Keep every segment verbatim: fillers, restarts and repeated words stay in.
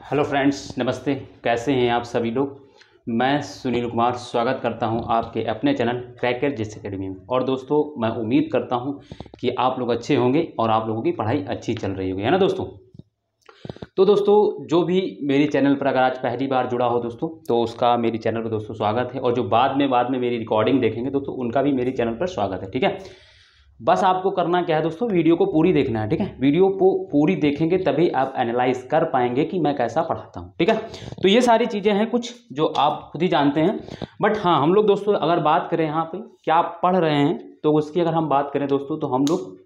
Hello friends, नमस्ते। कैसे हैं आप सभी लोग। मैं सुनील कुमार स्वागत करता हूं आपके अपने चैनल क्रैकर जिस एकेडमी में। और दोस्तों, मैं उम्मीद करता हूं कि आप लोग अच्छे होंगे और आप लोगों की पढ़ाई अच्छी चल रही होगी, है ना दोस्तों। तो दोस्तों, जो भी मेरी चैनल पर अगर आज पहली बार जुड़ा हो दोस्तों, तो उसका मेरी चैनल पर दोस्तों स्वागत है। और जो बाद में बाद में मेरी रिकॉर्डिंग देखेंगे दोस्तों, उनका भी मेरी चैनल पर स्वागत है। ठीक है, बस आपको करना क्या है दोस्तों, वीडियो को पूरी देखना है। ठीक है, वीडियो को पूरी देखेंगे तभी आप एनालाइज कर पाएंगे कि मैं कैसा पढ़ाता हूँ। ठीक है, तो ये सारी चीज़ें हैं कुछ जो आप खुद ही जानते हैं। बट हाँ, हम लोग दोस्तों अगर बात करें यहाँ पे क्या पढ़ रहे हैं, तो उसकी अगर हम बात करें दोस्तों, तो हम लोग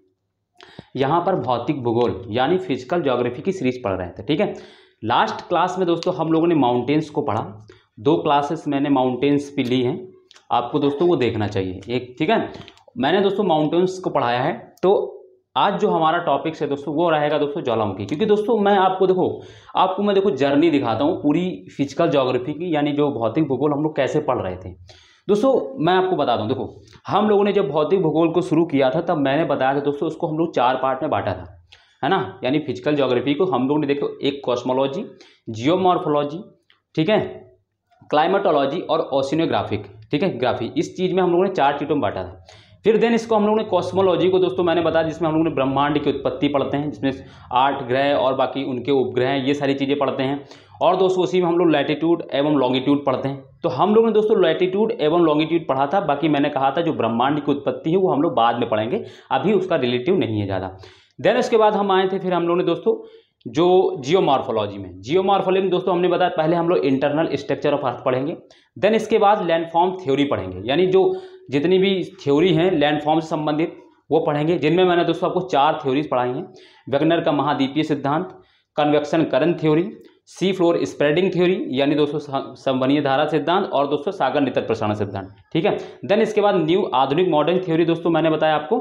यहाँ पर भौतिक भूगोल यानी फिजिकल ज्योग्राफी की सीरीज पढ़ रहे थे। ठीक है, लास्ट क्लास में दोस्तों हम लोगों ने माउंटेन्स को पढ़ा। दो क्लासेस मैंने माउंटेन्स पे ली हैं, आपको दोस्तों वो देखना चाहिए एक। ठीक है, मैंने दोस्तों माउंटेन्स को पढ़ाया है। तो आज जो हमारा टॉपिक है दोस्तों, वो रहेगा दोस्तों ज्वालामुखी। क्योंकि दोस्तों मैं आपको देखो आपको मैं देखो जर्नी दिखाता हूँ पूरी फिजिकल ज्योग्राफी की, यानी जो भौतिक भूगोल हम लोग कैसे पढ़ रहे थे। दोस्तों मैं आपको बता दूं, देखो हम लोगों ने जब भौतिक भूगोल को शुरू किया था, तब मैंने बताया था दोस्तों उसको हम लोग चार पार्ट में बांटा था, है ना। यानी फिजिकल ज्योग्राफी को हम लोगों ने देखो एक कॉस्मोलॉजी, जियोमॉर्फोलॉजी, ठीक है, क्लाइमेटोलॉजी और ओशिनोग्राफिक, ठीक है, ग्राफी, इस चीज़ में हम लोगों ने चार चीज़ों में बांटा था। फिर देन इसको हम लोगों ने कॉस्मोलॉजी को दोस्तों मैंने बताया, जिसमें हम लोगों ने ब्रह्मांड की उत्पत्ति पढ़ते हैं, जिसमें आठ ग्रह और बाकी उनके उपग्रह ये सारी चीज़ें पढ़ते हैं। और दोस्तों उसी में हम लोग लैटिट्यूड एवं लॉन्गिट्यूड पढ़ते हैं। तो हम लोगों ने दोस्तों लैटिट्यूड एवं लॉन्गिट्यूड पढ़ा था। बाकी मैंने कहा था जो ब्रह्मांड की उत्पत्ति है वो हम लोग बाद में पढ़ेंगे, अभी उसका रिलेटिव नहीं है ज़्यादा। देन उसके बाद हम आए थे, फिर हम लोगों ने दोस्तों जो जियोमॉर्फोलॉजी में जियोमॉर्फोलॉजी में दोस्तों हमने बताया पहले हम लोग इंटरनल स्ट्रक्चर ऑफ अर्थ पढ़ेंगे। देन इसके बाद लैंडफॉर्म थ्योरी पढ़ेंगे, यानी जो जितनी भी थ्योरी हैं लैंडफॉर्म से संबंधित वो पढ़ेंगे, जिनमें मैंने दोस्तों आपको चार थ्योरीज पढ़ाई हैं। वेगनर का महाद्वीपीय सिद्धांत, convection current theory, sea floor spreading theory यानी दोस्तों संवहनीय धारा सिद्धांत, और दोस्तों सागर नितर प्रसारण सिद्धांत। ठीक है, देन इसके बाद न्यू आधुनिक मॉडर्न थ्योरी दोस्तों मैंने बताया आपको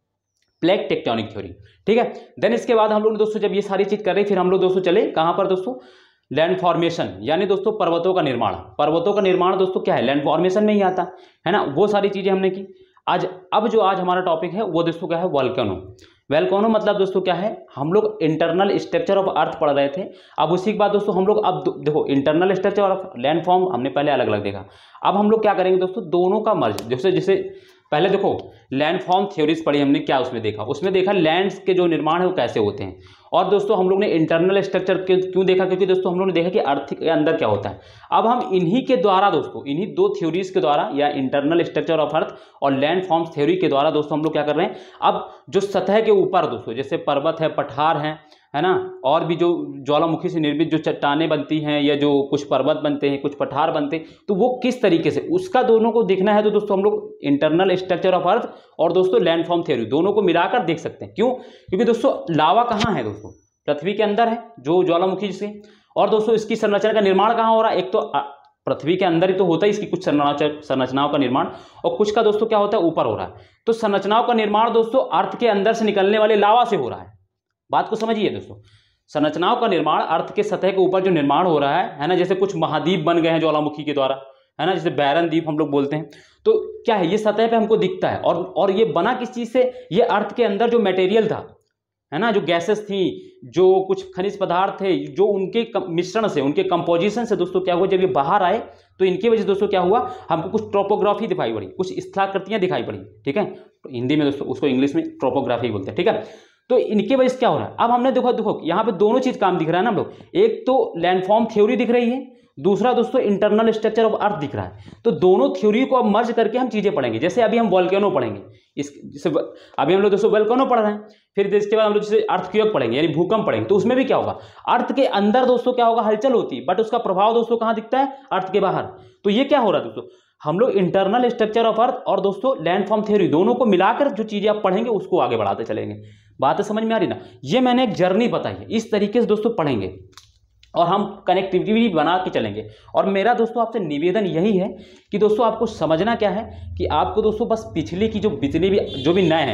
प्लेट टेक्टोनिक थ्योरी। ठीक है, देन इसके बाद हम लोग दोस्तों जब ये सारी चीज कर रहे, फिर हम लोग दोस्तों चले कहां पर दोस्तों, लैंड फॉर्मेशन, यानी दोस्तों पर्वतों का निर्माण। पर्वतों का निर्माण दोस्तों क्या है, लैंड फॉर्मेशन में ही आता है ना। वो सारी चीजें हमने की। आज अब जो आज हमारा टॉपिक है वो दोस्तों क्या है, वोल्केनो। वोल्केनो मतलब दोस्तों क्या है, हम लोग इंटरनल स्ट्रक्चर ऑफ अर्थ पढ़ रहे थे। अब उसी के बाद दोस्तों हम लोग अब देखो internal structure of landform हमने पहले अलग अलग देखा। अब हम लोग क्या करेंगे दोस्तों, दोनों का मर्ज। जैसे जैसे पहले देखो लैंडफॉर्म थ्योरीज पढ़ी हमने, क्या उसमें देखा, उसमें देखा लैंड्स के जो निर्माण है वो कैसे होते हैं। और दोस्तों हम लोग ने इंटरनल स्ट्रक्चर क्यों देखा, क्योंकि दोस्तों हम लोग ने देखा कि अर्थ के अंदर क्या होता है। अब हम इन्हीं के द्वारा दोस्तों इन्हीं दो थ्योरीज के द्वारा, या इंटरनल स्ट्रक्चर ऑफ अर्थ और लैंड फॉर्म्स थ्योरी के द्वारा दोस्तों हम लोग क्या कर रहे हैं, अब जो सतह के ऊपर दोस्तों जैसे पर्वत है, पठार है, है ना, और भी जो ज्वालामुखी से निर्मित जो चट्टानें बनती हैं, या जो कुछ पर्वत बनते हैं, कुछ पठार बनते हैं, तो वो किस तरीके से, उसका दोनों को देखना है। तो दोस्तों हम लोग इंटरनल स्ट्रक्चर ऑफ अर्थ और दोस्तों लैंडफॉर्म थ्योरी दोनों को मिलाकर देख सकते हैं। क्यों, क्योंकि दोस्तों लावा कहाँ है दोस्तों, पृथ्वी के अंदर है जो ज्वालामुखी से। और दोस्तों इसकी संरचना का निर्माण कहाँ हो रहा है, एक तो पृथ्वी के अंदर ही तो होता है इसकी कुछ संरचनाओं का निर्माण, और कुछ का दोस्तों क्या होता है, ऊपर हो रहा है। तो संरचनाओं का निर्माण दोस्तों अर्थ के अंदर से निकलने वाले लावा से हो रहा है। बात को समझिए दोस्तों, संरचनाओं का निर्माण अर्थ के सतह के ऊपर जो निर्माण हो रहा है है ना, जैसे कुछ महाद्वीप बन गए हैं ज्वालामुखी के द्वारा, है ना, जैसे बैरन द्वीप हम लोग बोलते हैं। तो क्या है, ये सतह पे हमको दिखता है। और और ये बना किस चीज से, ये अर्थ के अंदर जो मटेरियल था, है ना, जो गैसेस थी, जो कुछ खनिज पदार्थ थे, जो उनके मिश्रण से, उनके कंपोजिशन से दोस्तों क्या हुआ, जब ये बाहर आए तो इनकी वजह से दोस्तों क्या हुआ, हमको कुछ ट्रोपोग्राफी दिखाई पड़ी, कुछ स्थलाकृतियां दिखाई पड़ी। ठीक है, तो हिंदी में दोस्तों उसको इंग्लिश में ट्रोपोग्राफी बोलते हैं। ठीक है, तो इनकी वजह से क्या हो रहा है, अब हमने देखो देखो यहाँ पे दोनों चीज काम दिख रहा है ना हम लोग, एक तो लैंडफॉर्म थ्योरी दिख रही है, दूसरा दोस्तों इंटरनल स्ट्रक्चर ऑफ अर्थ दिख रहा है। तो दोनों थ्योरी को अब मर्ज करके हम चीजें पढ़ेंगे। जैसे अभी हम वोल्केनो पढ़ेंगे, इस जैसे अभी हम लोग दोस्तों वोल्केनो पढ़ रहे हैं, फिर इसके बाद हम लोग जैसे अर्थक्वेक पढ़ेंगे यानी भूकंप पढ़ेंगे। तो उसमें भी क्या होगा, अर्थ के अंदर दोस्तों क्या होगा, हलचल होती है, बट उसका प्रभाव दोस्तों कहाँ दिखता है, अर्थ के बाहर। तो ये क्या हो रहा है दोस्तों, हम लोग इंटरनल स्ट्रक्चर ऑफ अर्थ और दोस्तों लैंडफॉर्म थ्योरी दोनों को मिलाकर जो चीजें आप पढ़ेंगे उसको आगे बढ़ाते चलेंगे। बात समझ में आ रही ना, ये मैंने एक जर्नी बताई है, इस तरीके से दोस्तों पढ़ेंगे और हम कनेक्टिविटी बना के चलेंगे। और मेरा दोस्तों आपसे निवेदन यही है कि दोस्तों आपको समझना क्या है कि आपको दोस्तों बस पिछले की जो जितने भी जो भी नए हैं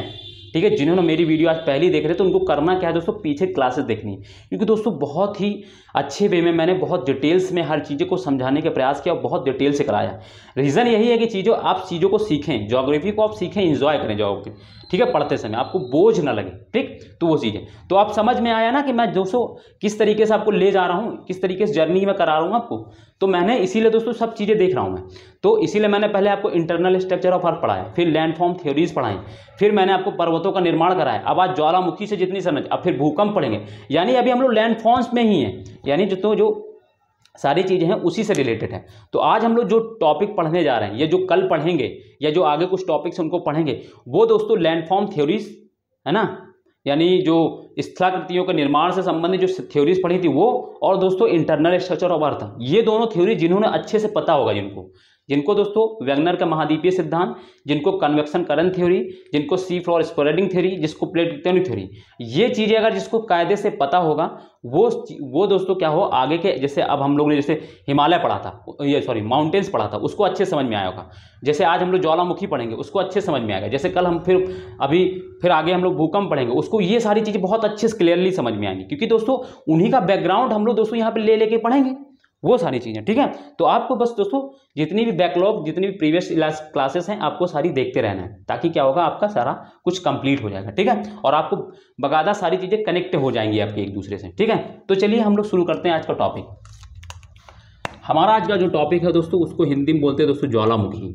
ठीक है। जिन्होंने मेरी वीडियो आज पहले देख रहे हैं तो उनको करना क्या है दोस्तों, पीछे क्लासेस देखनी है, क्योंकि दोस्तों बहुत ही अच्छे वे में मैंने बहुत डिटेल्स में हर चीज़ों को समझाने का प्रयास किया और बहुत डिटेल से कराया। रीज़न यही है कि चीज़ों आप चीज़ों को सीखें, ज्योग्राफी को आप सीखें, इंजॉय करें ज्योग्राफी, ठीक है, पढ़ते समय आपको बोझ ना लगे, ठीक। तो वो चीज़ें तो आप समझ में आया ना कि मैं दोस्तों किस तरीके से आपको ले जा रहा हूँ, किस तरीके से जर्नी में करा रहा हूँ आपको। तो मैंने इसीलिए दोस्तों सब चीज़ें देख रहा हूँ मैं, तो इसीलिए मैंने पहले आपको इंटरनल स्ट्रक्चर ऑफ अर्थ पढ़ाया, फिर लैंडफॉर्म थ्योरीज पढ़ाई, फिर मैंने आपको पर्वतों का निर्माण कराया। अब आज ज्वालामुखी से जितनी समझ, अब फिर भूकंप पढ़ेंगे, यानी अभी हम लोग लैंडफॉर्म्स में ही हैं, यानी जो तो जो सारी चीज़ें हैं उसी से रिलेटेड है। तो आज हम लोग जो टॉपिक पढ़ने जा रहे हैं, ये जो कल पढ़ेंगे या जो आगे कुछ टॉपिक्स उनको पढ़ेंगे, वो दोस्तों लैंडफॉर्म थ्योरीज है ना, यानी जो स्थलाकृतियों के निर्माण से संबंधित जो थ्योरीज पढ़ी थी वो, और दोस्तों इंटरनल स्ट्रक्चर ऑफ अर्थ, ये दोनों थ्योरी जिन्होंने अच्छे से पता होगा, जिनको जिनको दोस्तों वेगनर का महाद्वीपीय सिद्धांत, जिनको कन्वेक्शन करंट थ्योरी, जिनको सी फ्लोर स्प्रेडिंग थ्योरी, जिसको प्लेट टेक्टोनिक थ्योरी, ये चीज़ें अगर जिसको कायदे से पता होगा वो वो दोस्तों क्या हो आगे के, जैसे अब हम लोग ने जैसे हिमालय पढ़ा था, ये सॉरी माउंटेन्स पढ़ा था, उसको अच्छे समझ में आया होगा। जैसे आज हम लोग ज्वालामुखी पढ़ेंगे उसको अच्छे समझ में आएगा। जैसे कल हम फिर अभी फिर आगे हम लोग भूकंप पढ़ेंगे, उसको ये सारी चीज़ें बहुत अच्छे से क्लियरली समझ में आएंगी, क्योंकि दोस्तों उन्हीं का बैकग्राउंड हम लोग दोस्तों यहाँ पे ले लेके पढ़ेंगे वो सारी चीज़ें, ठीक है। तो आपको बस दोस्तों जितनी भी बैकलॉग, जितनी भी प्रीवियस क्लासेस हैं, आपको सारी देखते रहना है, ताकि क्या होगा आपका सारा कुछ कंप्लीट हो जाएगा, ठीक है, और आपको बकायदा सारी चीज़ें कनेक्ट हो जाएंगी आपके एक दूसरे से, ठीक है। तो चलिए हम लोग शुरू करते हैं आज का टॉपिक। हमारा आज का जो टॉपिक है दोस्तों, उसको हिंदी में बोलते हैं दोस्तों ज्वालामुखी,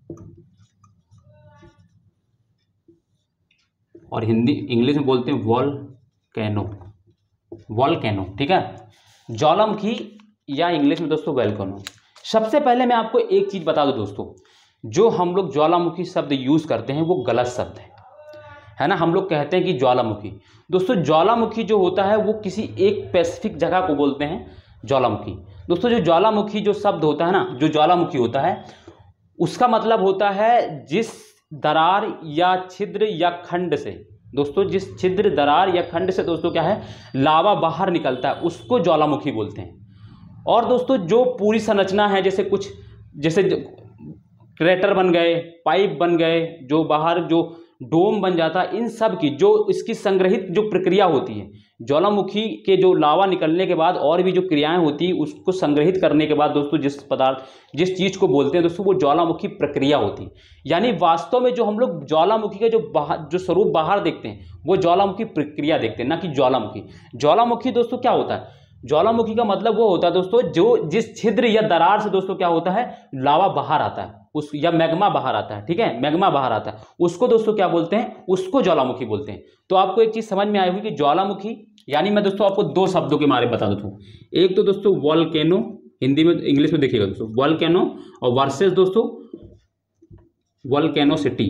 और हिंदी इंग्लिश में बोलते हैं वॉल्केनो, वॉल्केनो, ठीक है, ज्वालामुखी या इंग्लिश में दोस्तों वोल्केनो। सबसे पहले मैं आपको एक चीज बता दूं दोस्तों, जो हम लोग ज्वालामुखी शब्द यूज करते हैं वो गलत शब्द है, है ना। हम लोग कहते हैं कि ज्वालामुखी, दोस्तों ज्वालामुखी जो होता है वो किसी एक स्पेसिफिक जगह को बोलते हैं ज्वालामुखी। दोस्तों जो ज्वालामुखी जो शब्द होता है ना, जो ज्वालामुखी होता है उसका मतलब होता है जिस दरार या छिद्र या खंड से, दोस्तों जिस छिद्र दरार या खंड से दोस्तों क्या है लावा बाहर निकलता है उसको ज्वालामुखी बोलते हैं। और दोस्तों जो पूरी संरचना है, जैसे कुछ जैसे क्रेटर बन गए, पाइप बन गए, जो बाहर जो डोम बन जाता है, इन सब की जो इसकी संग्रहित जो प्रक्रिया होती है, ज्वालामुखी के जो लावा निकलने के बाद और भी जो क्रियाएं होती है उसको संग्रहित करने के बाद दोस्तों जिस पदार्थ जिस चीज़ को बोलते हैं दोस्तों वो ज्वालामुखी प्रक्रिया होती है। यानी वास्तव में जो हम लोग ज्वालामुखी का जो बाहर जो स्वरूप बाहर देखते हैं वो ज्वालामुखी प्रक्रिया देखते हैं, ना कि ज्वालामुखी। ज्वालामुखी दोस्तों क्या होता है, ज्वालामुखी का मतलब वो होता है दोस्तों जो जिस छिद्र या दरार से दोस्तों क्या होता है लावा बाहर आता है उस, या मैग्मा बाहर आता है, ठीक है, मैग्मा बाहर आता है, उसको दोस्तों क्या बोलते हैं, उसको ज्वालामुखी बोलते हैं। तो आपको एक चीज समझ में आई होगी कि ज्वालामुखी यानी मैं दोस्तों आपको दो शब्दों के बारे में बता देता हूँ। एक तो दोस्तों वॉल्केनो, हिंदी में इंग्लिश में देखिएगा दोस्तों वॉल्केनो, और वर्सेस दोस्तों volcanicity,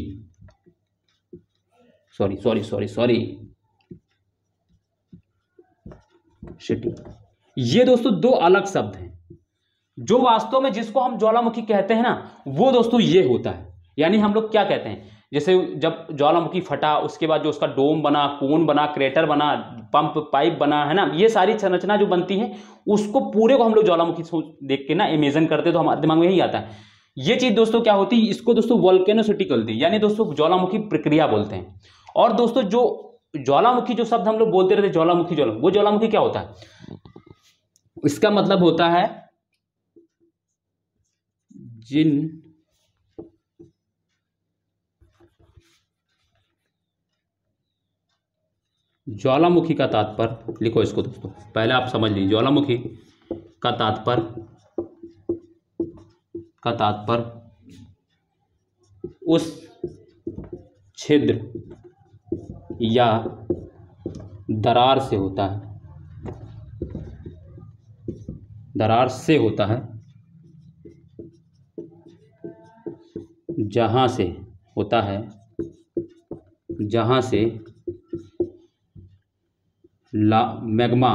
sorry sorry sorry sorry city. ये दोस्तों दो अलग शब्द हैं। जो वास्तव में जिसको हम ज्वालामुखी कहते हैं ना वो दोस्तों ये होता है, यानी हम लोग क्या कहते हैं, जैसे जब ज्वालामुखी फटा उसके बाद जो उसका डोम बना, कोन बना, क्रेटर बना, पंप पाइप बना, है ना, ये सारी संरचना जो बनती है उसको पूरे को हम लोग ज्वालामुखी देख के ना इमेजिन करते तो हमारे दिमाग में यही आता है। ये चीज दोस्तों क्या होती है, इसको दोस्तों वोल्केनोसिटी बोलते हैं, यानी दोस्तों ज्वालामुखी प्रक्रिया बोलते हैं। और दोस्तों जो ज्वालामुखी जो शब्द हम लोग बोलते रहते ज्वालामुखी ज्वालामुखी, वो ज्वालामुखी क्या होता है, इसका मतलब होता है जिन ज्वालामुखी का तात्पर्य, लिखो इसको दोस्तों पहले आप समझ लीजिए, ज्वालामुखी का तात्पर्य का तात्पर्य उस छिद्र या दरार से होता है, दरार से होता है जहां से होता है जहां से ला मैग्मा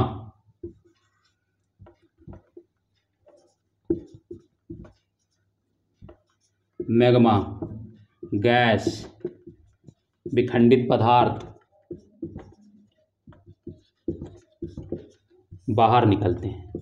मैग्मा गैस विखंडित पदार्थ बाहर निकलते हैं,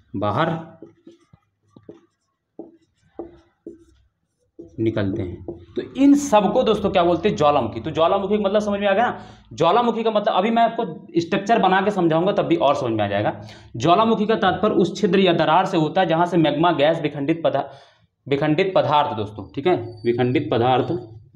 बाहर निकलते हैं तो इन सबको दोस्तों क्या बोलते हैं, ज्वालामुखी। तो ज्वालामुखी का मतलब समझ में आ गया ना। ज्वालामुखी का मतलब अभी मैं आपको स्ट्रक्चर बना के समझाऊंगा तब भी और समझ में आ जाएगा। ज्वालामुखी का तात्पर्य उस छिद्र या दरार से होता है जहां से मैग्मा गैस विखंडित पदार्थ विखंडित पदार्थ दोस्तों, ठीक है, विखंडित पदार्थ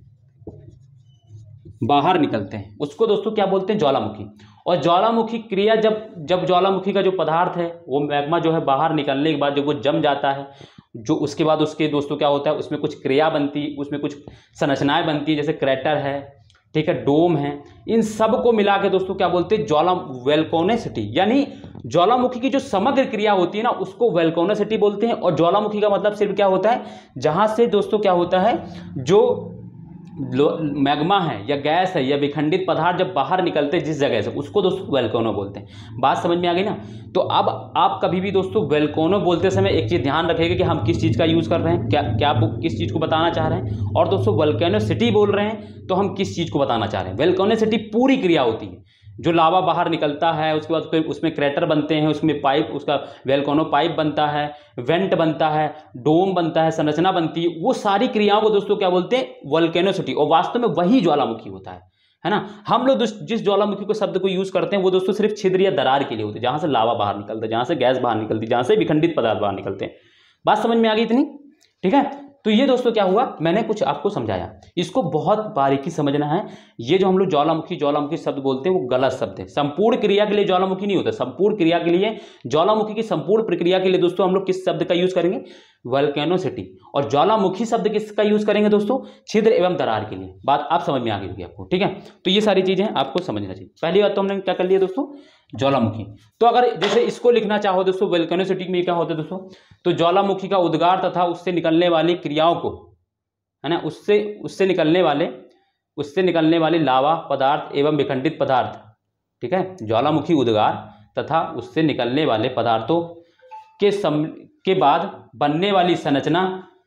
बाहर निकलते हैं, उसको दोस्तों क्या बोलते हैं, ज्वालामुखी। और ज्वालामुखी क्रिया जब जब ज्वालामुखी का जो पदार्थ है वो मैग्मा जो है बाहर निकलने के बाद जब वो जम जाता है, जो उसके बाद उसके दोस्तों क्या होता है, उसमें कुछ क्रिया बनती, उसमें कुछ संरचनाएं बनती है, जैसे क्रैटर है, ठीक है, डोम है, इन सब को मिला के दोस्तों क्या बोलते हैं, ज्वाला वोल्केनोसिटी। यानी ज्वालामुखी की जो समग्र क्रिया होती है ना उसको वोल्केनोसिटी बोलते हैं। और ज्वालामुखी का मतलब सिर्फ क्या होता है, जहां से दोस्तों क्या होता है, जो मैग्मा है या गैस है या विखंडित पदार्थ जब बाहर निकलते हैं जिस जगह से, उसको दोस्तों वोल्केनो बोलते हैं। बात समझ में आ गई ना। तो अब आप कभी भी दोस्तों वोल्केनो बोलते समय एक चीज़ ध्यान रखिएगा कि हम किस चीज़ का यूज़ कर रहे हैं, क्या क्या आप किस चीज़ को बताना चाह रहे हैं। और दोस्तों वोल्केनोसिटी बोल रहे हैं तो हम किस चीज़ को बताना चाह रहे हैं। वोल्केनोसिटी पूरी क्रिया होती है, जो लावा बाहर निकलता है, उसके बाद फिर उसमें क्रैटर बनते हैं, उसमें पाइप, उसका वोल्केनो पाइप बनता है, वेंट बनता है, डोम बनता है, संरचना बनती है, वो सारी क्रियाओं को दोस्तों क्या बोलते हैं, वोल्केनोसिटी। और वास्तव में वही ज्वालामुखी होता है, है ना। हम लोग जिस ज्वालामुखी को शब्द को यूज करते हैं वो दोस्तों सिर्फ छिद्र या दरार के लिए होते हैं, जहां से लावा बाहर निकलता है, जहां से गैस बाहर निकलती है, जहां से विखंडित पदार्थ बाहर निकलते हैं। बात समझ में आ गई इतनी, ठीक है। तो ये दोस्तों क्या हुआ, मैंने कुछ आपको समझाया, इसको बहुत बारीकी समझना है। ये जो हम लोग ज्वालामुखी ज्वालामुखी शब्द बोलते हैं वो गलत शब्द है। संपूर्ण क्रिया के लिए ज्वालामुखी नहीं होता, संपूर्ण क्रिया के लिए, ज्वालामुखी की संपूर्ण प्रक्रिया के लिए दोस्तों हम लोग किस शब्द का यूज करेंगे, वोल्केनोसिटी। और ज्वालामुखी शब्द किसका यूज करेंगे दोस्तों, छिद्र एवं दरार के लिए। बात आप समझ में आ गई होगी आपको, ठीक है। तो ये सारी चीजें आपको समझना चाहिए। पहली बात तो हमने क्या कर लिया दोस्तों, ज्वालामुखी। तो अगर जैसे इसको लिखना चाहो दोस्तों, वोल्केनोसिटी में क्या होता है दोस्तों, तो ज्वालामुखी का उद्गार तथा उससे निकलने वाली क्रियाओं को, है ना, उससे उससे निकलने वाले उससे निकलने वाले लावा पदार्थ एवं विखंडित पदार्थ, ठीक है, ज्वालामुखी उद्गार तथा उससे निकलने वाले पदार्थों के सम के बाद बनने वाली संरचना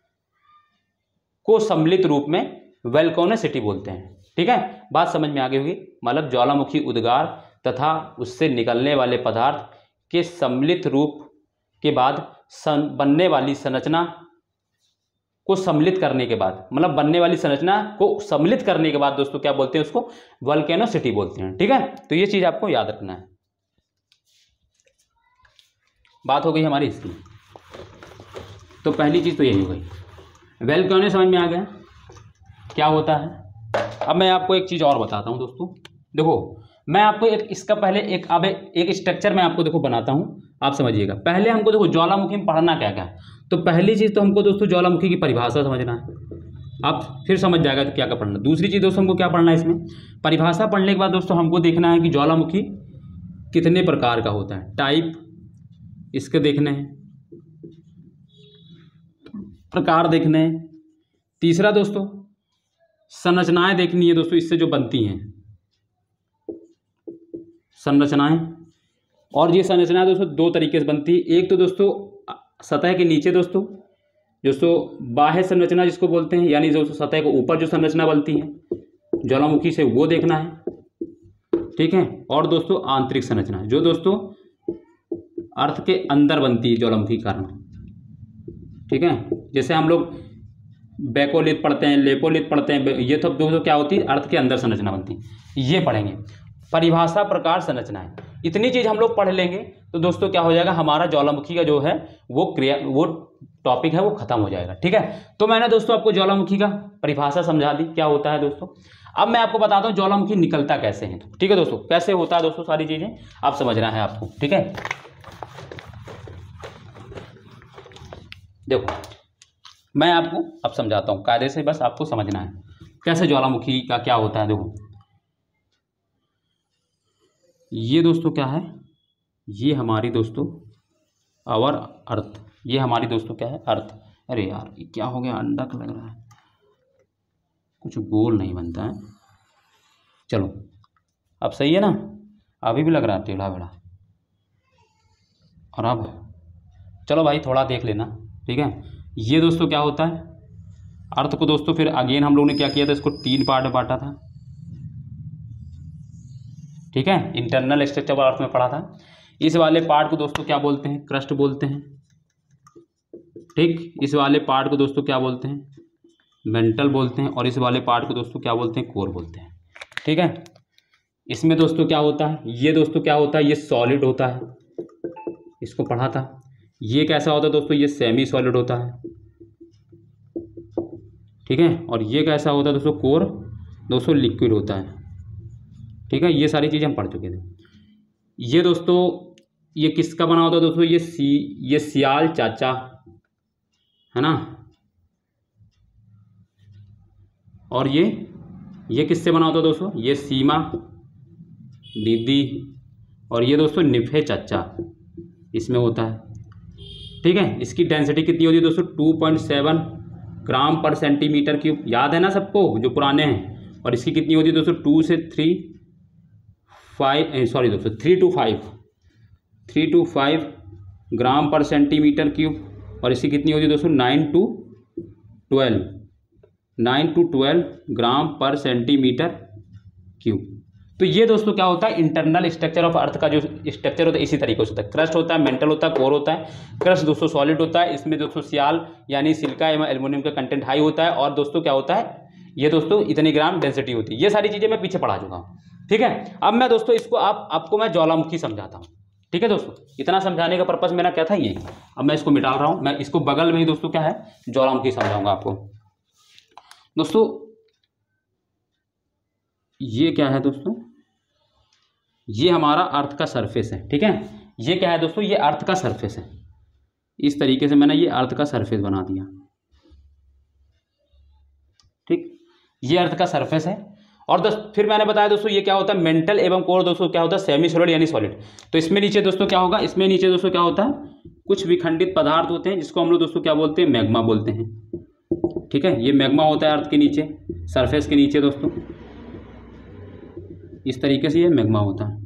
को सम्मिलित रूप में वोल्केनोसिटी बोलते हैं, ठीक है। बात समझ में आ गई होगी। मतलब ज्वालामुखी उद्गार तथा उससे निकलने वाले पदार्थ के सम्मिलित रूप के बाद सं, बनने वाली संरचना को सम्मिलित करने के बाद, मतलब बनने वाली संरचना को सम्मिलित करने के बाद दोस्तों क्या बोलते हैं, उसको वोल्केनोसिटी बोलते हैं, ठीक है। तो ये चीज आपको याद रखना है। बात हो गई हमारी इसकी। तो पहली चीज तो यही हो गई, वोल्केनो समझ में आ गया क्या होता है। अब मैं आपको एक चीज और बताता हूं दोस्तों। देखो मैं आपको एक इसका पहले एक अब एक स्ट्रक्चर मैं आपको देखो बनाता हूं, आप समझिएगा। पहले हमको देखो ज्वालामुखी में पढ़ना क्या क्या है। तो पहली चीज तो हमको दोस्तों ज्वालामुखी की परिभाषा समझना है, आप फिर समझ जाएगा तो क्या क्या पढ़ना। दूसरी चीज दोस्तों हमको क्या पढ़ना है, इसमें परिभाषा पढ़ने के बाद दोस्तों हमको देखना है कि ज्वालामुखी कितने प्रकार का होता है, टाइप इसके देखने हैं, प्रकार देखने हैं। तीसरा दोस्तों संरचनाएं देखनी है दोस्तों, इससे जो बनती हैं संरचनाएं। और ये संरचनाएं दोस्तों दो तरीके से बनती है। एक तो दोस्तों सतह के नीचे दोस्तों दोस्तों बाह्य संरचना जिसको बोलते हैं, यानी दोस्तों सतह के ऊपर जो संरचना बनती है ज्वालामुखी से, वो देखना है, ठीक है। और दोस्तों आंतरिक संरचना जो दोस्तों अर्थ के अंदर बनती है ज्वालामुखी के कारण, ठीक है। जैसे हम लोग बैकोलिथ पढ़ते हैं, लेपोलिथ पढ़ते हैं, ये तो दोस्तों क्या होती है, अर्थ के अंदर संरचना बनती है, ये पढ़ेंगे। परिभाषा, प्रकार, संरचनाएं, इतनी चीज हम लोग पढ़ लेंगे तो दोस्तों क्या हो जाएगा, हमारा ज्वालामुखी का जो है वो क्रिया वो टॉपिक है वो खत्म हो जाएगा, ठीक है। तो मैंने दोस्तों आपको ज्वालामुखी का परिभाषा समझा दी क्या होता है दोस्तों। अब मैं आपको बताता हूँ ज्वालामुखी निकलता कैसे है, ठीक है दोस्तों, कैसे होता है दोस्तों, सारी चीजें आप समझना है आपको, ठीक है। देखो मैं आपको अब समझाता हूँ कायदे से, बस आपको समझना है कैसे ज्वालामुखी का क्या होता है। देखो ये दोस्तों क्या है, ये हमारी दोस्तों आवर अर्थ, ये हमारी दोस्तों क्या है, अर्थ। अरे यार ये क्या हो गया, अंडा का लग रहा है, कुछ गोल नहीं बनता है। चलो अब सही है ना, अभी भी लग रहा है टेढ़ा बेढ़ा। और अब चलो भाई थोड़ा देख लेना, ठीक है। ये दोस्तों क्या होता है, अर्थ को दोस्तों फिर अगेन हम लोग ने क्या किया था, इसको तीन पार्ट में बांटा था, ठीक है। इंटरनल स्ट्रक्चर ऑफ अर्थ में पढ़ा था। इस वाले पार्ट को दोस्तों क्या बोलते हैं, क्रस्ट बोलते हैं, ठीक। इस वाले पार्ट को दोस्तों क्या बोलते हैं, मेंटल बोलते हैं, और इस वाले पार्ट को दोस्तों क्या बोलते हैं, कोर बोलते हैं। ठीक है, इसमें दोस्तों क्या होता है, ये दोस्तों क्या होता है, ये सॉलिड होता है, इसको पढ़ा था। ये कैसा होता है दोस्तों, ये सेमी सॉलिड होता है। ठीक है, और ये कैसा होता है दोस्तों, कोर दोस्तों लिक्विड होता है। ठीक है, ये सारी चीज़ें हम पढ़ चुके थे। ये दोस्तों ये किसका बना होता है दोस्तों, ये सी ये सियाल चाचा है ना, और ये ये किससे बना होता है दोस्तों, ये सीमा दीदी, और ये दोस्तों निफे चाचा इसमें होता है। ठीक है, इसकी डेंसिटी कितनी होती है दोस्तों, टू पॉइंट सेवन ग्राम पर सेंटीमीटर क्यूब, याद है ना सबको जो पुराने हैं। और इसकी कितनी होती है दोस्तों, टू से थ्री फाइव सॉरी दोस्तों three two five three two five gram पर सेंटीमीटर क्यूब, और इसकी कितनी होती है दोस्तों, nine two twelve nine two twelve gram पर सेंटीमीटर क्यूब। तो ये दोस्तों क्या होता है, इंटरनल स्ट्रक्चर ऑफ अर्थ का जो स्ट्रक्चर होता है इसी तरीके से होता है। क्रस्ट होता है, मेंटल होता है, कोर होता है। क्रस्ट दोस्तों सॉलिड होता है, इसमें दोस्तों सियाल यानी सिलिका एवं एल्युमिनियम का कंटेंट हाई होता है, और दोस्तों क्या होता है, ये दोस्तों इतनी ग्राम डेंसिटी होती है। ये सारी चीज़ें मैं पीछे पढ़ा चुका हूँ। ठीक है, अब मैं दोस्तों इसको आप आपको मैं ज्वालामुखी समझाता हूँ। ठीक है दोस्तों, इतना समझाने का पर्पस मेरा क्या था, ये। अब मैं इसको मिटा रहा हूँ, मैं इसको बगल में ही दोस्तों क्या है, ज्वालामुखी समझाऊंगा आपको। दोस्तों ये क्या है दोस्तों, ये हमारा अर्थ का सरफेस है। ठीक है, ये क्या है दोस्तों, ये अर्थ का सरफेस है। इस तरीके से मैंने ये अर्थ का सरफेस बना दिया। ठीक, ये अर्थ का सरफेस है। और दोस्त फिर मैंने बताया दोस्तों ये क्या होता है, मेंटल एवं कोर दोस्तों क्या होता है, सेमी सॉलिड यानी सॉलिड। तो इसमें नीचे दोस्तों क्या होगा, इसमें नीचे दोस्तों क्या होता है, कुछ विखंडित पदार्थ होते हैं जिसको हम लोग दोस्तों क्या बोलते हैं, मैग्मा बोलते हैं। ठीक है, ये मैग्मा होता है अर्थ के नीचे, सरफेस के नीचे दोस्तों, इस तरीके से ये मैग्मा होता है।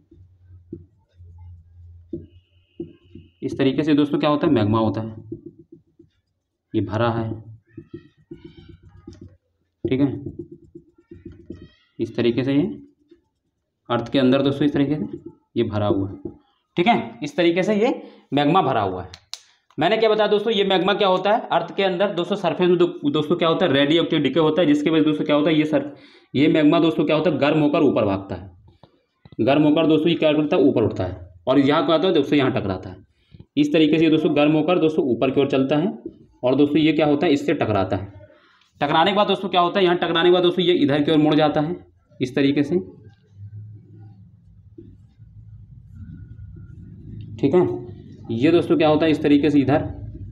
इस तरीके से दोस्तों क्या होता है, मैग्मा होता है, ये भरा है। ठीक है, इस तरीके से ये अर्थ के अंदर दोस्तों इस तरीके से ये भरा हुआ है। ठीक है, इस तरीके से ये मैग्मा भरा हुआ है। मैंने क्या बताया दोस्तों, ये मैग्मा क्या होता है, अर्थ के अंदर दोस्तों सरफेस में दो, दोस्तों क्या होता है, रेडियो एक्टिव डिके होता है, जिसके वजह से दोस्तों क्या होता है, ये सर ये मैग्मा दोस्तों क्या होता है, गर्म होकर ऊपर भागता है। गर्म होकर दोस्तों ये क्या करता है, ऊपर उठता है, और यहाँ क्या होता है दोस्तों, यहाँ टकराता है। इस तरीके से दोस्तों गर्म होकर दोस्तों ऊपर की ओर चलता है, और दोस्तों ये क्या होता है, इससे टकराता है। टकराने के बाद दोस्तों क्या होता है, यहाँ टकराने के बाद दोस्तों ये इधर की ओर मुड़ जाता है इस तरीके से। ठीक है, ये दोस्तों क्या होता है, इस तरीके से इधर,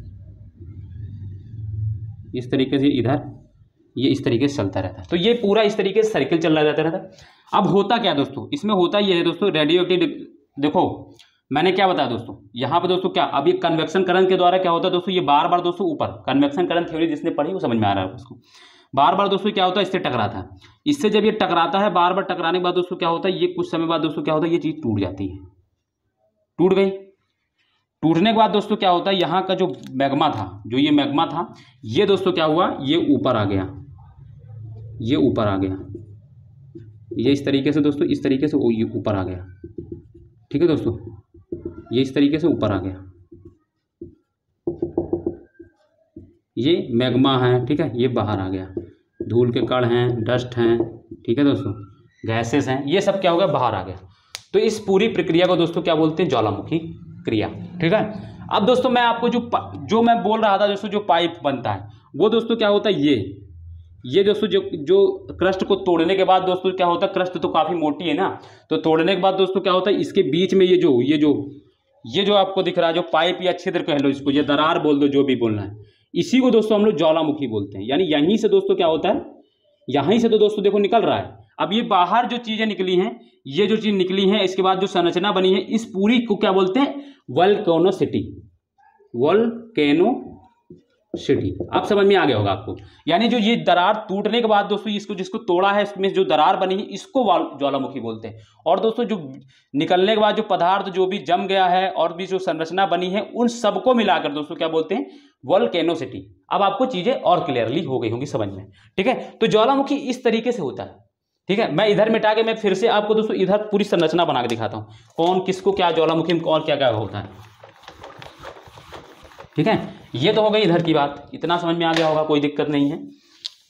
इस तरीके से इधर, ये इस तरीके से चलता रहता है। तो ये पूरा इस तरीके से सर्किल चल रहा रहता है। अब होता क्या दोस्तों, इसमें होता ये है दोस्तों, रेडियो एक्टिव, देखो मैंने क्या बताया दोस्तों, यहाँ पे दोस्तों क्या, अब ये कन्वेक्शन करंट के द्वारा क्या होता है दोस्तों, ये बार बार दोस्तों ऊपर, कन्वेक्शन करंट थ्योरी जिसने पढ़ी वो समझ में आ रहा है उसको, बार बार दोस्तों क्या होता है, इससे टकराता है। इससे जब ये टकराता है, बार बार टकराने के बाद दोस्तों क्या होता है, ये कुछ समय बाद दोस्तों क्या होता है, ये चीज़ टूट जाती है, टूट गई। टूटने के बाद दोस्तों क्या होता है, यहाँ का जो मैग्मा था, जो ये मैग्मा था, ये दोस्तों क्या हुआ, ये ऊपर आ गया, ये ऊपर आ गया, ये इस तरीके से दोस्तों, इस तरीके से ये ऊपर आ गया। ठीक है दोस्तों, ये इस तरीके से ऊपर आ गया, ये मैग्मा है। ठीक है, ये बाहर आ गया, धूल के कण हैं, डस्ट हैं, ठीक है दोस्तों, गैसेस हैं, ये सब क्या हो गया, बाहर आ गया। तो इस पूरी प्रक्रिया को दोस्तों क्या बोलते हैं, ज्वालामुखी क्रिया। ठीक है, अब दोस्तों मैं आपको जो जो मैं बोल रहा था दोस्तों, जो पाइप बनता है वो दोस्तों क्या होता है, ये ये दोस्तों जो जो क्रस्ट को तोड़ने के बाद दोस्तों क्या होता है, क्रस्ट तो काफ़ी मोटी है ना, तो तोड़ने के बाद दोस्तों क्या होता है, इसके बीच में ये जो ये जो ये जो आपको दिख रहा है, जो पाइप या छिद्र कह लो इसको, ये दरार बोल दो, जो भी बोलना है, इसी को दोस्तों हम लोग ज्वालामुखी बोलते हैं। यानी यहीं से दोस्तों क्या होता है, यहीं से तो दोस्तों देखो निकल रहा है। अब ये बाहर जो चीज़ें निकली हैं, ये जो चीज़ निकली है, इसके बाद जो संरचना बनी है, इस पूरी को क्या बोलते हैं, वोल्केनोसिटी, वोल्केनोसिटी। आप समझ में आ गया होगा आपको। यानी जो ये दरार टूटने के बाद दोस्तों इसको जिसको तोड़ा है, इसमें जो दरार बनी है, इसको ज्वालामुखी बोलते हैं। और दोस्तों जो निकलने के बाद जो पदार्थ जो भी जम गया है और भी जो संरचना बनी है, उन सबको मिलाकर दोस्तों क्या बोलते हैं, वोल्केनोसिटी। अब आपको चीजें और क्लियरली हो गई होंगी समझ में। ठीक है, तो ज्वालामुखी इस तरीके से होता है। ठीक है, मैं इधर मिटा के मैं फिर से आपको दोस्तों इधर पूरी संरचना बना के दिखाता हूं, कौन किसको क्या ज्वालामुखी में और क्या क्या होता है। ठीक है, ये तो हो गई इधर की बात, इतना समझ में आ गया होगा, कोई दिक्कत नहीं है।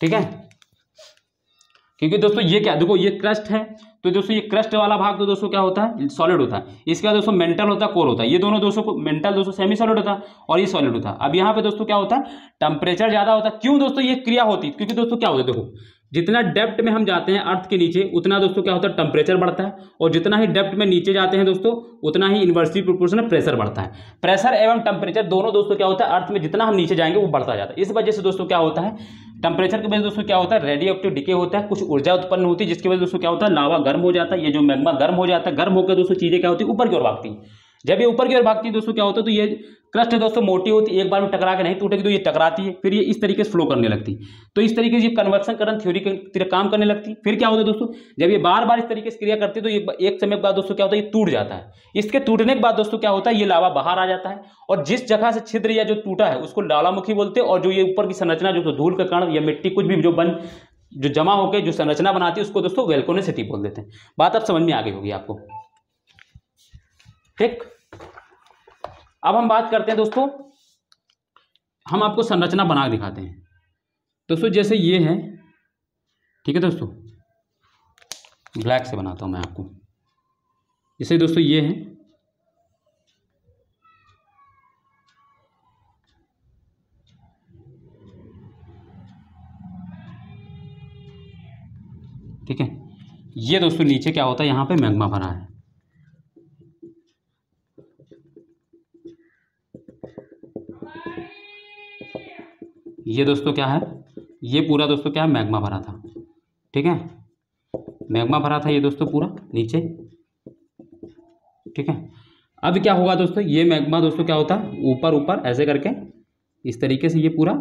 ठीक है, क्योंकि दोस्तों ये क्या, देखो ये क्रस्ट है, तो दोस्तों ये क्रस्ट वाला भाग तो दोस्तों क्या होता है, सॉलिड होता है। इसके बाद दोस्तों मेंटल होता है, कोर होता है। ये दोनों दोस्तों को, मेंटल दोस्तों सेमी सॉलिड होता है और ये सॉलिड होता है। अब यहाँ पे दोस्तों क्या होता है, टेम्परेचर ज्यादा होता है। क्यों दोस्तों ये क्रिया होती है, क्योंकि दोस्तों क्या होता है, देखो जितना डेप्थ में हम जाते हैं अर्थ के नीचे, उतना दोस्तों क्या होता है, टेम्परेचर बढ़ता है, और जितना ही डेप्थ में नीचे जाते हैं दोस्तों, उतना ही इन्वर्सली प्रोपोर्शनल प्रेशर बढ़ता है। प्रेशर एवं टेम्परेचर दोनों दोस्तों क्या होता है, अर्थ में जितना हम नीचे जाएंगे वो बढ़ता जाता है। इस वजह से दोस्तों क्या होता है, टेम्परेचर की वजह से दोस्तों क्या होता है, रेडियो एक्टिव डिके होता है, कुछ ऊर्जा उत्पन्न होती है, जिसकी वजह से दोस्तों क्या होता है, लावा गर्म हो जाता है। ये जो मैग्मा गर्म हो जाता है, गर्म होकर दोस्तों चीजें क्या होती है, ऊपर की ओर भागती है। जब ये ऊपर की ओर भागती है दोस्तों क्या होता है, तो ये क्रस्ट दोस्तों मोटी होती है, एक बार में टकरा के नहीं टूटेगी, तो ये टकराती है, फिर ये इस तरीके से फ्लो करने लगती। तो इस तरीके से ये कन्वर्सन करंट थ्योरी की तरह काम करने लगती। फिर क्या होता है दोस्तों, जब ये बार बार इस तरीके से क्रिया करती है, तो ये एक समय के बाद दोस्तों क्या होता है, ये टूट जाता है। इसके टूटने के बाद दोस्तों क्या होता है, ये लावा बाहर आ जाता है, और जिस जगह से छिद्र या जो टूटा है उसको ज्वालामुखी बोलते हैं। और जो ये ऊपर की संरचना जो धूल के कण या मिट्टी कुछ भी जो बन जो जमा होकर जो संरचना बनाती है, उसको दोस्तों वोल्केनोसिटी बोल देते हैं। बात अब समझ में आ गई होगी आपको, ठीक। अब हम बात करते हैं दोस्तों, हम आपको संरचना बना के दिखाते हैं दोस्तों। जैसे ये है, ठीक है दोस्तों, ब्लैक से बनाता हूं मैं आपको। जैसे दोस्तों ये है, ठीक है। ये दोस्तों नीचे क्या होता है, यहां पे मैग्मा भरा है, ये दोस्तों क्या है, ये पूरा दोस्तों क्या है, मैग्मा भरा था, ठीक है, मैग्मा भरा था ये दोस्तों पूरा नीचे, ठीक है। अब क्या होगा दोस्तों, ये मैग्मा दोस्तों क्या होता है, ऊपर ऊपर ऐसे करके इस तरीके से ये पूरा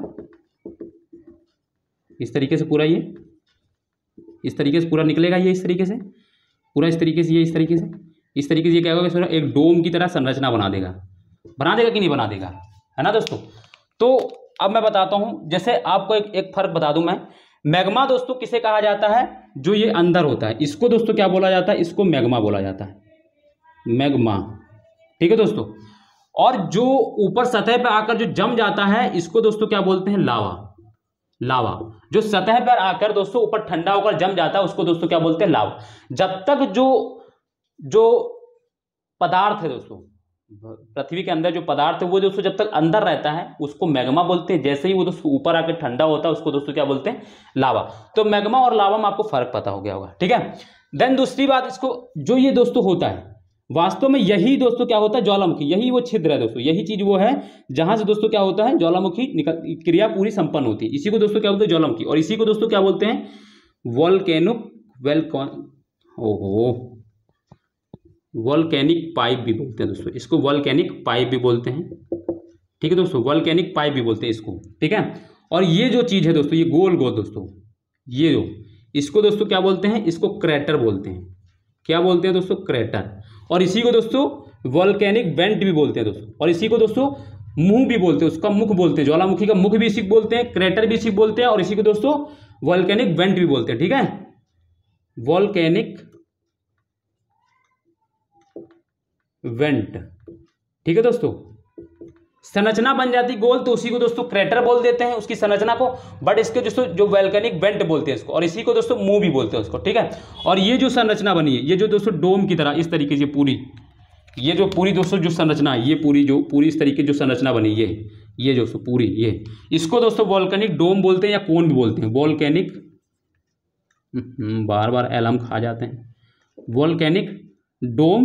इस तरीके से पूरा ये इस तरीके से पूरा निकलेगा, ये इस तरीके से पूरा इस तरीके से ये इस तरीके से इस तरीके से ये क्या होगा, एक डोम की तरह संरचना बना देगा, बना देगा कि नहीं बना देगा, है ना दोस्तों। तो अब मैं बताता हूं, जैसे आपको एक, एक फर्क बता दूं मैं, मैग्मा दोस्तों किसे कहा जाता है, जो ये अंदर होता है इसको दोस्तों क्या बोला जाता है, इसको मैग्मा बोला जाता है, मैग्मा, ठीक है दोस्तों। और जो ऊपर सतह पर आकर जो जम जाता है, इसको दोस्तों क्या बोलते हैं, लावा, लावा। जो सतह पर आकर दोस्तों ऊपर ठंडा होकर जम जाता है, उसको दोस्तों क्या बोलते हैं, लावा। जब तक जो जो पदार्थ है दोस्तों, पृथ्वी के अंदर जो पदार्थ है वो दोस्तों जब तक अंदर रहता है उसको मैग्मा बोलते हैं। जैसे ही वो दोस्तों ऊपर आकर ठंडा होता है, उसको दोस्तों क्या बोलते हैं, लावा। तो मैग्मा और लावा में आपको फर्क पता हो गया होगा, ठीक है। देन दूसरी बात, इसको जो ये दोस्तों होता है, वास्तव में यही दोस्तों क्या होता है, ज्वालामुखी, यही वो छिद्र है दोस्तों, यही चीज वो है जहां से दोस्तों क्या होता है, ज्वालामुखी क्रिया पूरी संपन्न होती है। इसी को दोस्तों क्या बोलते हैं, ज्वालामुखी। और इसी को दोस्तों क्या बोलते हैं, वोल्केनो वेलकॉन ओहो वोल्केनिक पाइप भी बोलते हैं दोस्तों, इसको वोल्केनिक पाइप भी बोलते हैं, ठीक है दोस्तों, वोल्केनिक पाइप भी बोलते हैं इसको, ठीक है। और ये जो चीज है दोस्तों, ये गोल गोल दोस्तों, ये जो इसको दोस्तों क्या बोलते हैं, इसको क्रेटर बोलते हैं। क्या बोलते हैं दोस्तों, क्रेटर। और इसी को दोस्तों वोल्केनिक वेंट भी बोलते हैं दोस्तों। और इसी को दोस्तों मुंह भी बोलते हैं, उसका मुख बोलते हैं, ज्वालामुखी का मुख भी इसी को बोलते हैं, क्रेटर भी इसी को बोलते हैं, और इसी को दोस्तों वोल्केनिक वेंट भी बोलते हैं, ठीक है, वोल्केनिक वेंट, ठीक है दोस्तों। संरचना बन जाती गोल, तो उसी को दोस्तों क्रेटर बोल देते हैं उसकी संरचना को, बट इसके दोस्तों जो वोल्केनिक वेंट बोलते हैं इसको, और इसी को दोस्तों मुंह भी बोलते हैं उसको, ठीक है। और ये जो संरचना बनी है, ये जो दोस्तों डोम की तरह इस तरीके से पूरी, ये जो पूरी दोस्तों जो संरचना है, ये पूरी जो पूरी इस तरीके जो संरचना बनी, ये ये दोस्तों पूरी, ये इसको दोस्तों वोल्केनिक डोम बोलते हैं या कोन भी बोलते हैं, वोल्केनिक, बार बार एलम खा जाते हैं, वोल्केनिक डोम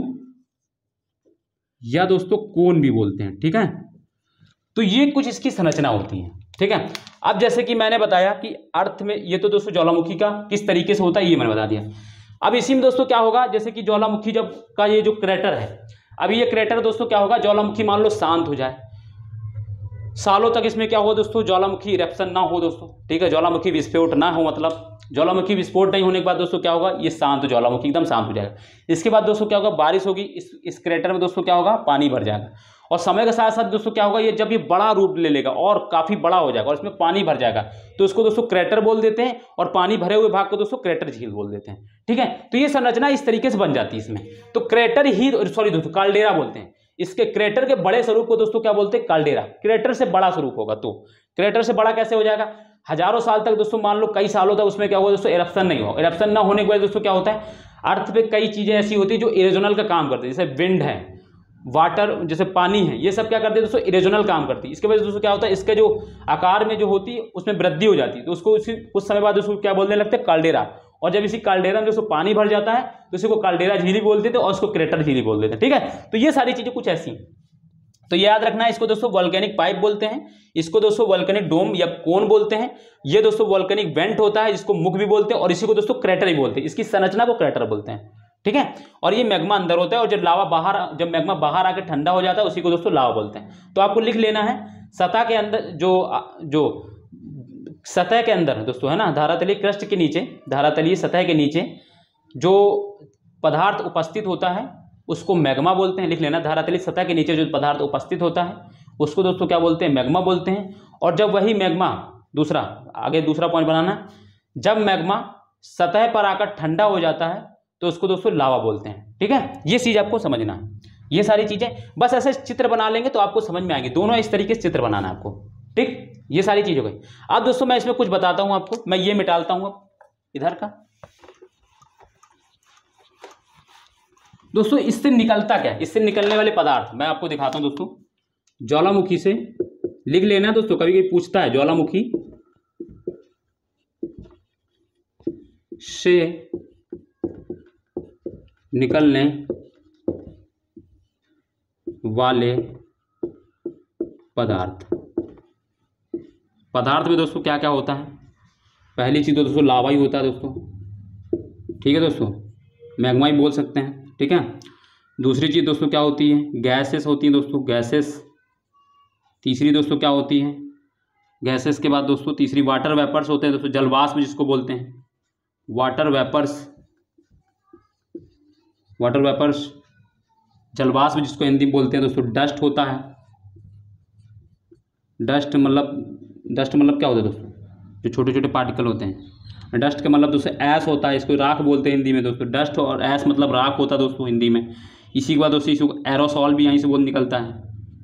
या दोस्तों कोन भी बोलते हैं, ठीक है। तो ये कुछ इसकी संरचना होती है, ठीक है। अब जैसे कि मैंने बताया कि अर्थ में ये तो दोस्तों ज्वालामुखी का किस तरीके से होता है ये मैंने बता दिया। अब इसी में दोस्तों क्या होगा, जैसे कि ज्वालामुखी जब का ये जो क्रेटर है, अभी ये क्रेटर दोस्तों क्या होगा, ज्वालामुखी मान लो शांत हो जाए, सालों तक इसमें क्या हो दोस्तों, ज्वालामुखी इरेप्शन ना हो दोस्तों, ठीक है, ज्वालामुखी विस्फोट ना हो, मतलब ज्वालामुखी विस्फोट नहीं होने के बाद दोस्तों क्या होगा, ये शांत ज्वालामुखी एकदम शांत हो जाएगा। इसके बाद दोस्तों क्या होगा, बारिश होगी, इस इस क्रेटर में दोस्तों क्या होगा, पानी भर जाएगा। और समय के साथ साथ दोस्तों क्या होगा, ये जब ये बड़ा रूप ले लेगा और काफी बड़ा हो जाएगा और इसमें पानी भर जाएगा, तो इसको दोस्तों क्रेटर बोल देते हैं, और पानी भरे हुए भाग को दोस्तों क्रेटर झील बोल देते हैं, ठीक है। तो ये संरचना इस तरीके से बन जाती है इसमें। तो क्रेटर ही, सॉरी दोस्तों काल्डेरा बोलते हैं इसके, क्रेटर के बड़े स्वरूप को दोस्तों क्या बोलते हैं, काल्डेरा। क्रेटर से बड़ा स्वरूप होगा, तो क्रेटर से बड़ा कैसे हो जाएगा, हजारों साल तक दोस्तों, मान लो कई सालों तक उसमें क्या हुआ दोस्तों, इरप्शन नहीं हुआ। इरप्शन ना होने की वजह दोस्तों क्या होता है, अर्थ पे कई चीजें ऐसी होती है जो इरोजनल का काम करती है, जैसे विंड है, वाटर, जैसे पानी है, ये सब क्या करते हैं दोस्तों, इरोजनल काम करती है। इसके वजह से दोस्तों क्या होता है, इसके जो आकार में जो होती है उसमें वृद्धि हो जाती है, तो उसको उसी कुछ समय बाद उसको क्या बोलने लगते हैं, कैल्डेरा। और जब इसी कैल्डेरा में दोस्तों पानी भर जाता है तो इसी को कैल्डेरा झीली बोलते थे और उसको क्रेटर झीली बोल देते हैं। ठीक है, तो ये सारी चीजें कुछ ऐसी, तो याद रखना है। इसको दोस्तों वोल्केनिक पाइप बोलते हैं, इसको दोस्तों वोल्केनिक डोम या कोन बोलते हैं। ये दोस्तों वोल्केनिक वेंट होता है, जिसको मुख भी बोलते हैं, और इसी को दोस्तों क्रेटर ही बोलते हैं। इसकी संरचना को क्रेटर बोलते हैं। ठीक है, और ये मैग्मा अंदर होता है, और जब लावा बाहर जब मैग्मा बाहर आकर ठंडा हो जाता है उसी को दोस्तों लावा बोलते हैं। तो आपको लिख लेना है, सतह के अंदर जो जो सतह के अंदर दोस्तों है ना, धरातलीय क्रस्ट के नीचे, धरातलीय सतह के नीचे जो पदार्थ उपस्थित होता है उसको मैग्मा बोलते हैं। लिख लेना, धरातलीय सतह के नीचे जो पदार्थ उपस्थित होता है उसको दोस्तों क्या बोलते हैं, मैग्मा बोलते हैं। और जब वही मैग्मा, दूसरा आगे दूसरा पॉइंट बनाना, जब मैग्मा सतह पर आकर ठंडा हो जाता है तो उसको दोस्तों लावा बोलते हैं। ठीक है, ये चीज आपको समझना है। ये सारी चीजें बस ऐसे चित्र बना लेंगे तो आपको समझ में आएंगे, दोनों इस तरीके से चित्र बनाना है आपको। ठीक, ये सारी चीज हो गई। अब दोस्तों मैं इसमें कुछ बताता हूं आपको, मैं ये मिटालता हूं अब इधर का। दोस्तों इससे निकलता क्या, इससे निकलने वाले पदार्थ मैं आपको दिखाता हूं दोस्तों। ज्वालामुखी से लिख लेना दोस्तों, कभी कभी पूछता है, ज्वालामुखी से निकलने वाले पदार्थ, पदार्थ में दोस्तों क्या क्या होता है, पहली चीज तो दोस्तों लावा ही होता है दोस्तों। ठीक है दोस्तों, मैग्मा ही बोल सकते हैं। ठीक है, दूसरी चीज दोस्तों क्या होती है, गैसेस होती हैं दोस्तों, गैसेस। तीसरी दोस्तों क्या होती है, गैसेस के बाद दोस्तों तीसरी वाटर वेपर्स होते हैं दोस्तों, जलवाष्प जिसको बोलते हैं, वाटर वेपर्स, वाटर वेपर्स, जलवाष्प जिसको हिंदी में बोलते हैं दोस्तों। डस्ट होता है, डस्ट मतलब डस्ट मतलब क्या होता है दोस्तों, जो छोटे छोटे पार्टिकल होते हैं। डस्ट का मतलब दोस्तों ऐस होता है, इसको राख बोलते हैं हिंदी में दोस्तों। डस्ट और ऐस मतलब राख होता है दोस्तों हिंदी में। इसी के बाद दोस्तों इसको एरोसॉल भी यहीं से बोल निकलता है,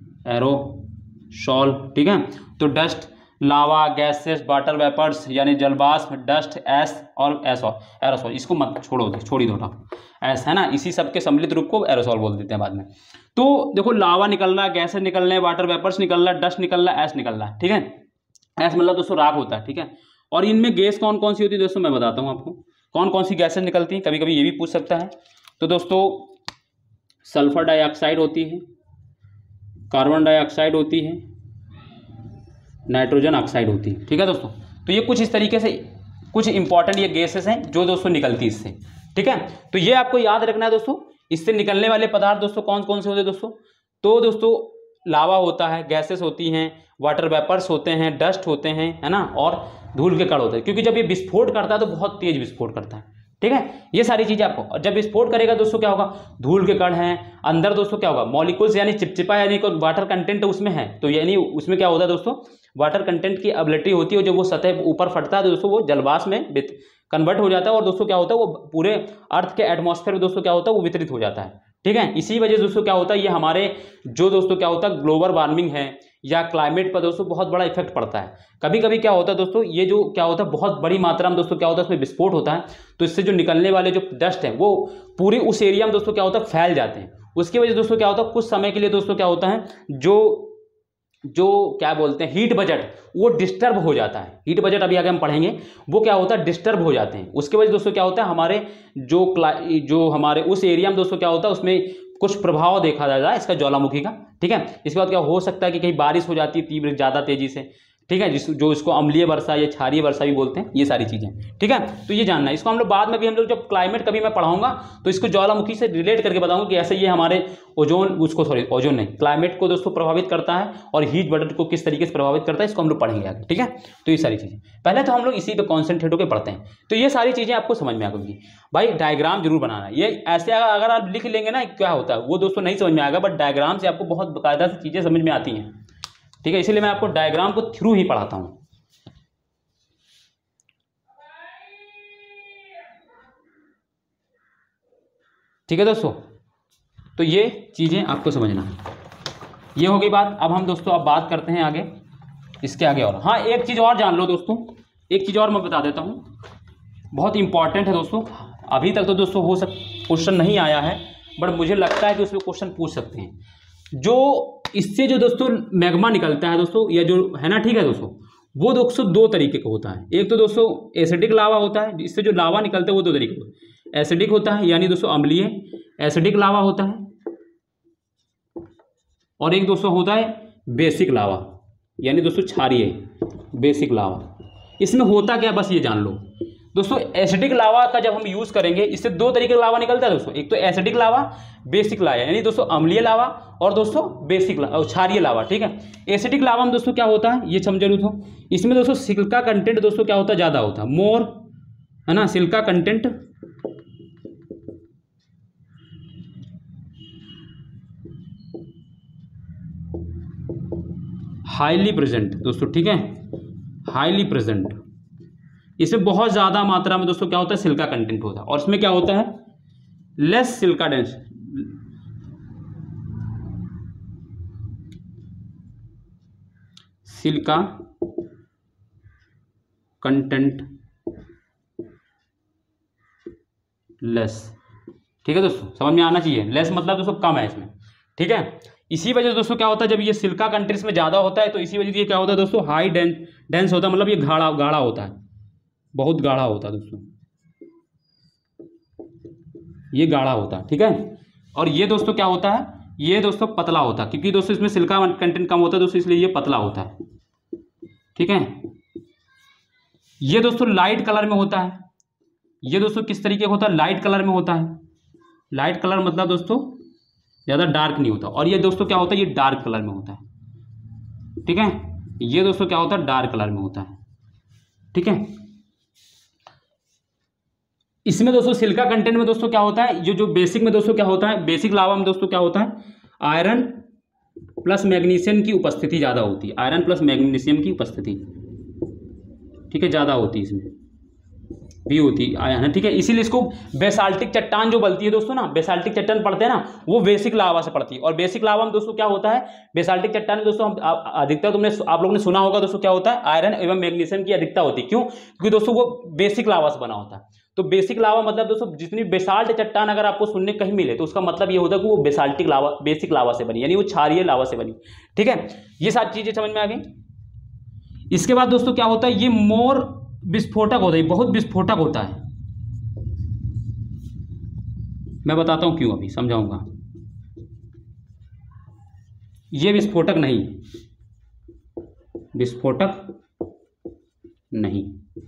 एरोसॉल। ठीक है, तो dust, lava, gases, water vapours यानी जलवाष्प, डस्ट, एस और एसॉल, एरोसॉल। इसको मत छोड़ो, छोड़ी दो एस, है ना, इसी सब के सम्मिलित रूप को एरोसॉल बोल देते हैं बाद में। तो देखो लावा निकल रहा है, गैसेस निकल रहे हैं, वाटर वेपर्स निकल रहा है, डस्ट निकल रहा है, एस निकल रहा है। ठीक है, एस मतलब दोस्तों राख होता है। ठीक है, और इनमें गैस कौन कौन सी होती है दोस्तों, मैं बताता हूँ आपको कौन कौन सी गैसेस निकलती हैं, कभी कभी ये भी पूछ सकता है। तो दोस्तों सल्फर डाइऑक्साइड होती है, कार्बन डाइऑक्साइड होती है, नाइट्रोजन ऑक्साइड होती है। ठीक है दोस्तों, तो ये कुछ इस तरीके से कुछ इंपॉर्टेंट ये गैसेस हैं जो दोस्तों निकलती है इससे। ठीक है, तो ये आपको याद रखना है दोस्तों, इससे निकलने वाले पदार्थ दोस्तों कौन कौन से होते हैं दोस्तों। तो दोस्तों लावा होता है, गैसेस होती हैं, वाटर वेपर्स होते हैं, डस्ट होते हैं, है ना, और धूल के कण होते हैं। क्योंकि जब ये विस्फोट करता है तो बहुत तेज विस्फोट करता है। ठीक है, ये सारी चीजें आपको, और जब विस्फोट करेगा दोस्तों क्या होगा, धूल के कण हैं अंदर दोस्तों, क्या होगा, मॉलिक्यूल्स यानी चिपचिपा यानी वाटर कंटेंट उसमें है, तो यानी उसमें क्या होता है दोस्तों, वाटर कंटेंट की एबिलिटी होती है। जब वो सतह ऊपर फटता है तो दोस्तों वो जलवाष्प में कन्वर्ट हो जाता है, और दोस्तों क्या होता है वो पूरे अर्थ के एटमॉस्फेयर में दोस्तों क्या होता है वो वितरित हो जाता है। ठीक है, इसी वजह से दोस्तों क्या होता है, ये हमारे जो दोस्तों क्या होता है ग्लोबल वार्मिंग है या क्लाइमेट पर दोस्तों बहुत बड़ा इफेक्ट पड़ता है। कभी कभी क्या होता है दोस्तों, ये जो क्या होता है बहुत बड़ी मात्रा में दोस्तों क्या होता है उसमें विस्फोट होता है, तो इससे जो निकलने वाले जो डस्ट है वो पूरे उस एरिया में दोस्तों क्या होता है फैल जाते हैं। उसकी वजह से दोस्तों क्या होता है कुछ समय के लिए दोस्तों क्या होता है जो जो क्या बोलते हैं हीट बजट वो डिस्टर्ब हो जाता है। हीट बजट अभी आगे हम पढ़ेंगे, वो क्या होता है डिस्टर्ब हो जाते हैं। उसके वजह दोस्तों क्या होता है हमारे जो जो हमारे उस एरिया में दोस्तों क्या होता है उसमें कुछ प्रभाव देखा जाता है इसका ज्वालामुखी का। ठीक है, इसके बाद क्या हो सकता है कि कहीं बारिश हो जाती है तीव्र ज़्यादा तेजी से। ठीक है, जिस जो इसको अम्लीय वर्षा या क्षारीय वर्षा भी बोलते हैं, ये सारी चीज़ें। ठीक है, तो ये जानना है इसको हम लोग बाद में भी, हम लोग जब क्लाइमेट कभी मैं पढ़ाऊंगा तो इसको ज्वालामुखी से रिलेट करके बताऊंगा कि ऐसे ये हमारे ओजोन उसको सॉरी ओजोन नहीं क्लाइमेट को दोस्तों प्रभावित करता है और हीट बजट को किस तरीके से प्रभावित करता है, इसको हम लोग पढ़ेंगे आगे। ठीक है, तो ये सारी चीज़ें पहले तो हम लोग इसी पे कॉन्सेंट्रेट होकर पढ़ते हैं, तो ये सारी चीज़ें आपको समझ में आ गई। भाई डायग्राम जरूर बनाना है, ये ऐसे अगर आप लिख लेंगे ना क्या होता है वो दोस्तों नहीं समझ में आएगा, बट डायग्राम से आपको बहुत बाकायदा से चीज़ें समझ में आती हैं। ठीक है, इसीलिए मैं आपको डायग्राम को थ्रू ही पढ़ाता हूँ। ठीक है दोस्तों, तो ये चीज़ें आपको समझना है। ये हो गई बात। अब हम दोस्तों अब बात करते हैं आगे इसके आगे और हाँ एक चीज़ और जान लो दोस्तों, एक चीज़ और मैं बता देता हूँ, बहुत इंपॉर्टेंट है दोस्तों। अभी तक तो दोस्तों हो सक क्वेश्चन नहीं आया है, बट मुझे लगता है कि उसमें क्वेश्चन पूछ सकते हैं। जो इससे जो दोस्तों मैग्मा निकलता है दोस्तों, या जो है ना, ठीक है दोस्तों, वो दोस्तों दो तरीके का होता है। एक तो दोस्तों एसिडिक लावा होता है, इससे जो लावा निकलता है वो दो तरीके का, एसिडिक होता है यानी दोस्तों अम्लीय एसिडिक लावा होता है, और एक दोस्तों होता है बेसिक लावा यानी दोस्तों क्षारीय बेसिक लावा। इसमें होता क्या बस ये जान लो दोस्तों, एसिडिक लावा का जब हम यूज करेंगे, इससे दो तरीके का लावा निकलता है दोस्तों, एक तो एसिडिक लावा, बेसिक लावा यानी दोस्तों अम्लीय लावा, और दोस्तों बेसिक लावा क्षारीय लावा, ठीक है। एसिडिक लावा में दोस्तों क्या होता है ये समझ जरूर हो, इसमें दोस्तों सिल्का कंटेंट दोस्तों क्या होता है, ज्यादा होता है, मोर, है ना, सिल्का कंटेंट हाईली प्रेजेंट दोस्तों, ठीक है, हाईली प्रेजेंट। इसमें बहुत ज्यादा मात्रा में दोस्तों क्या होता है, सिल्का कंटेंट होता है, और इसमें क्या होता है, less silica dense, silica content less, ठीक है दोस्तों, समझ में आना चाहिए। लेस मतलब दोस्तों कम है इसमें, ठीक है। इसी वजह से दोस्तों क्या होता है, जब ये सिल्का कंटेंट में ज्यादा होता है तो इसी वजह से ये क्या होता है दोस्तों, हाई डेंस डेंस होता है, मतलब ये गाढ़ा गाढ़ा होता है, बहुत गाढ़ा होता है दोस्तों, ये गाढ़ा होता है, ठीक है। और ये दोस्तों क्या होता है, ये दोस्तों पतला होता है, क्योंकि दोस्तों इसमें सिल्का कंटेंट कम होता है दोस्तों, इसलिए ये पतला होता है, ठीक है। ये दोस्तों लाइट कलर में होता है, ये दोस्तों किस तरीके का होता है, लाइट कलर में होता है। लाइट कलर मतलब दोस्तों ज़्यादा डार्क नहीं होता, और ये दोस्तों क्या होता है, ये डार्क कलर में होता है, ठीक है। ये दोस्तों क्या होता है, डार्क कलर में होता है, ठीक है। इसमें दोस्तों सिल्का कंटेंट में दोस्तों क्या होता है, जो जो बेसिक में दोस्तों क्या होता है, बेसिक लावा में दोस्तों क्या होता है, आयरन प्लस मैग्नीशियम की उपस्थिति ज़्यादा होती है, आयरन प्लस मैग्नीशियम की उपस्थिति, ठीक है, ज़्यादा होती है, इसमें भी होती है, ठीक है। इसीलिए इसको बेसाल्टिक चट्टान जो बनती है दोस्तों ना, बेसाल्टिक चट्टान पढ़ते हैं ना, वो बेसिक लावा से पड़ती है। और बेसिक लावा में दोस्तों क्या होता है, बेसाल्टिक चट्टान में दोस्तों हम अधिकतर तुमने आप लोगों ने सुना होगा दोस्तों, क्या होता है, आयरन एवं मैग्नीशियम की अधिकता होती है। क्यों? क्योंकि दोस्तों वो बेसिक लावा से बना होता है। तो बेसिक लावा मतलब दोस्तों जितनी बेसाल्ट चट्टान अगर आपको सुनने कहीं मिले तो उसका मतलब ये होता है कि वो बेसाल्टिक लावा, बेसिक लावा से बनी, यानी वो क्षारीय लावा से बनी, ठीक है। ये सारी चीजें समझ में आ गई। इसके बाद दोस्तों क्या होता है, ये मोर विस्फोटक होता है, बहुत विस्फोटक होता है। मैं बताता हूं क्यों, अभी समझाऊंगा। ये विस्फोटक नहीं, विस्फोटक नहीं,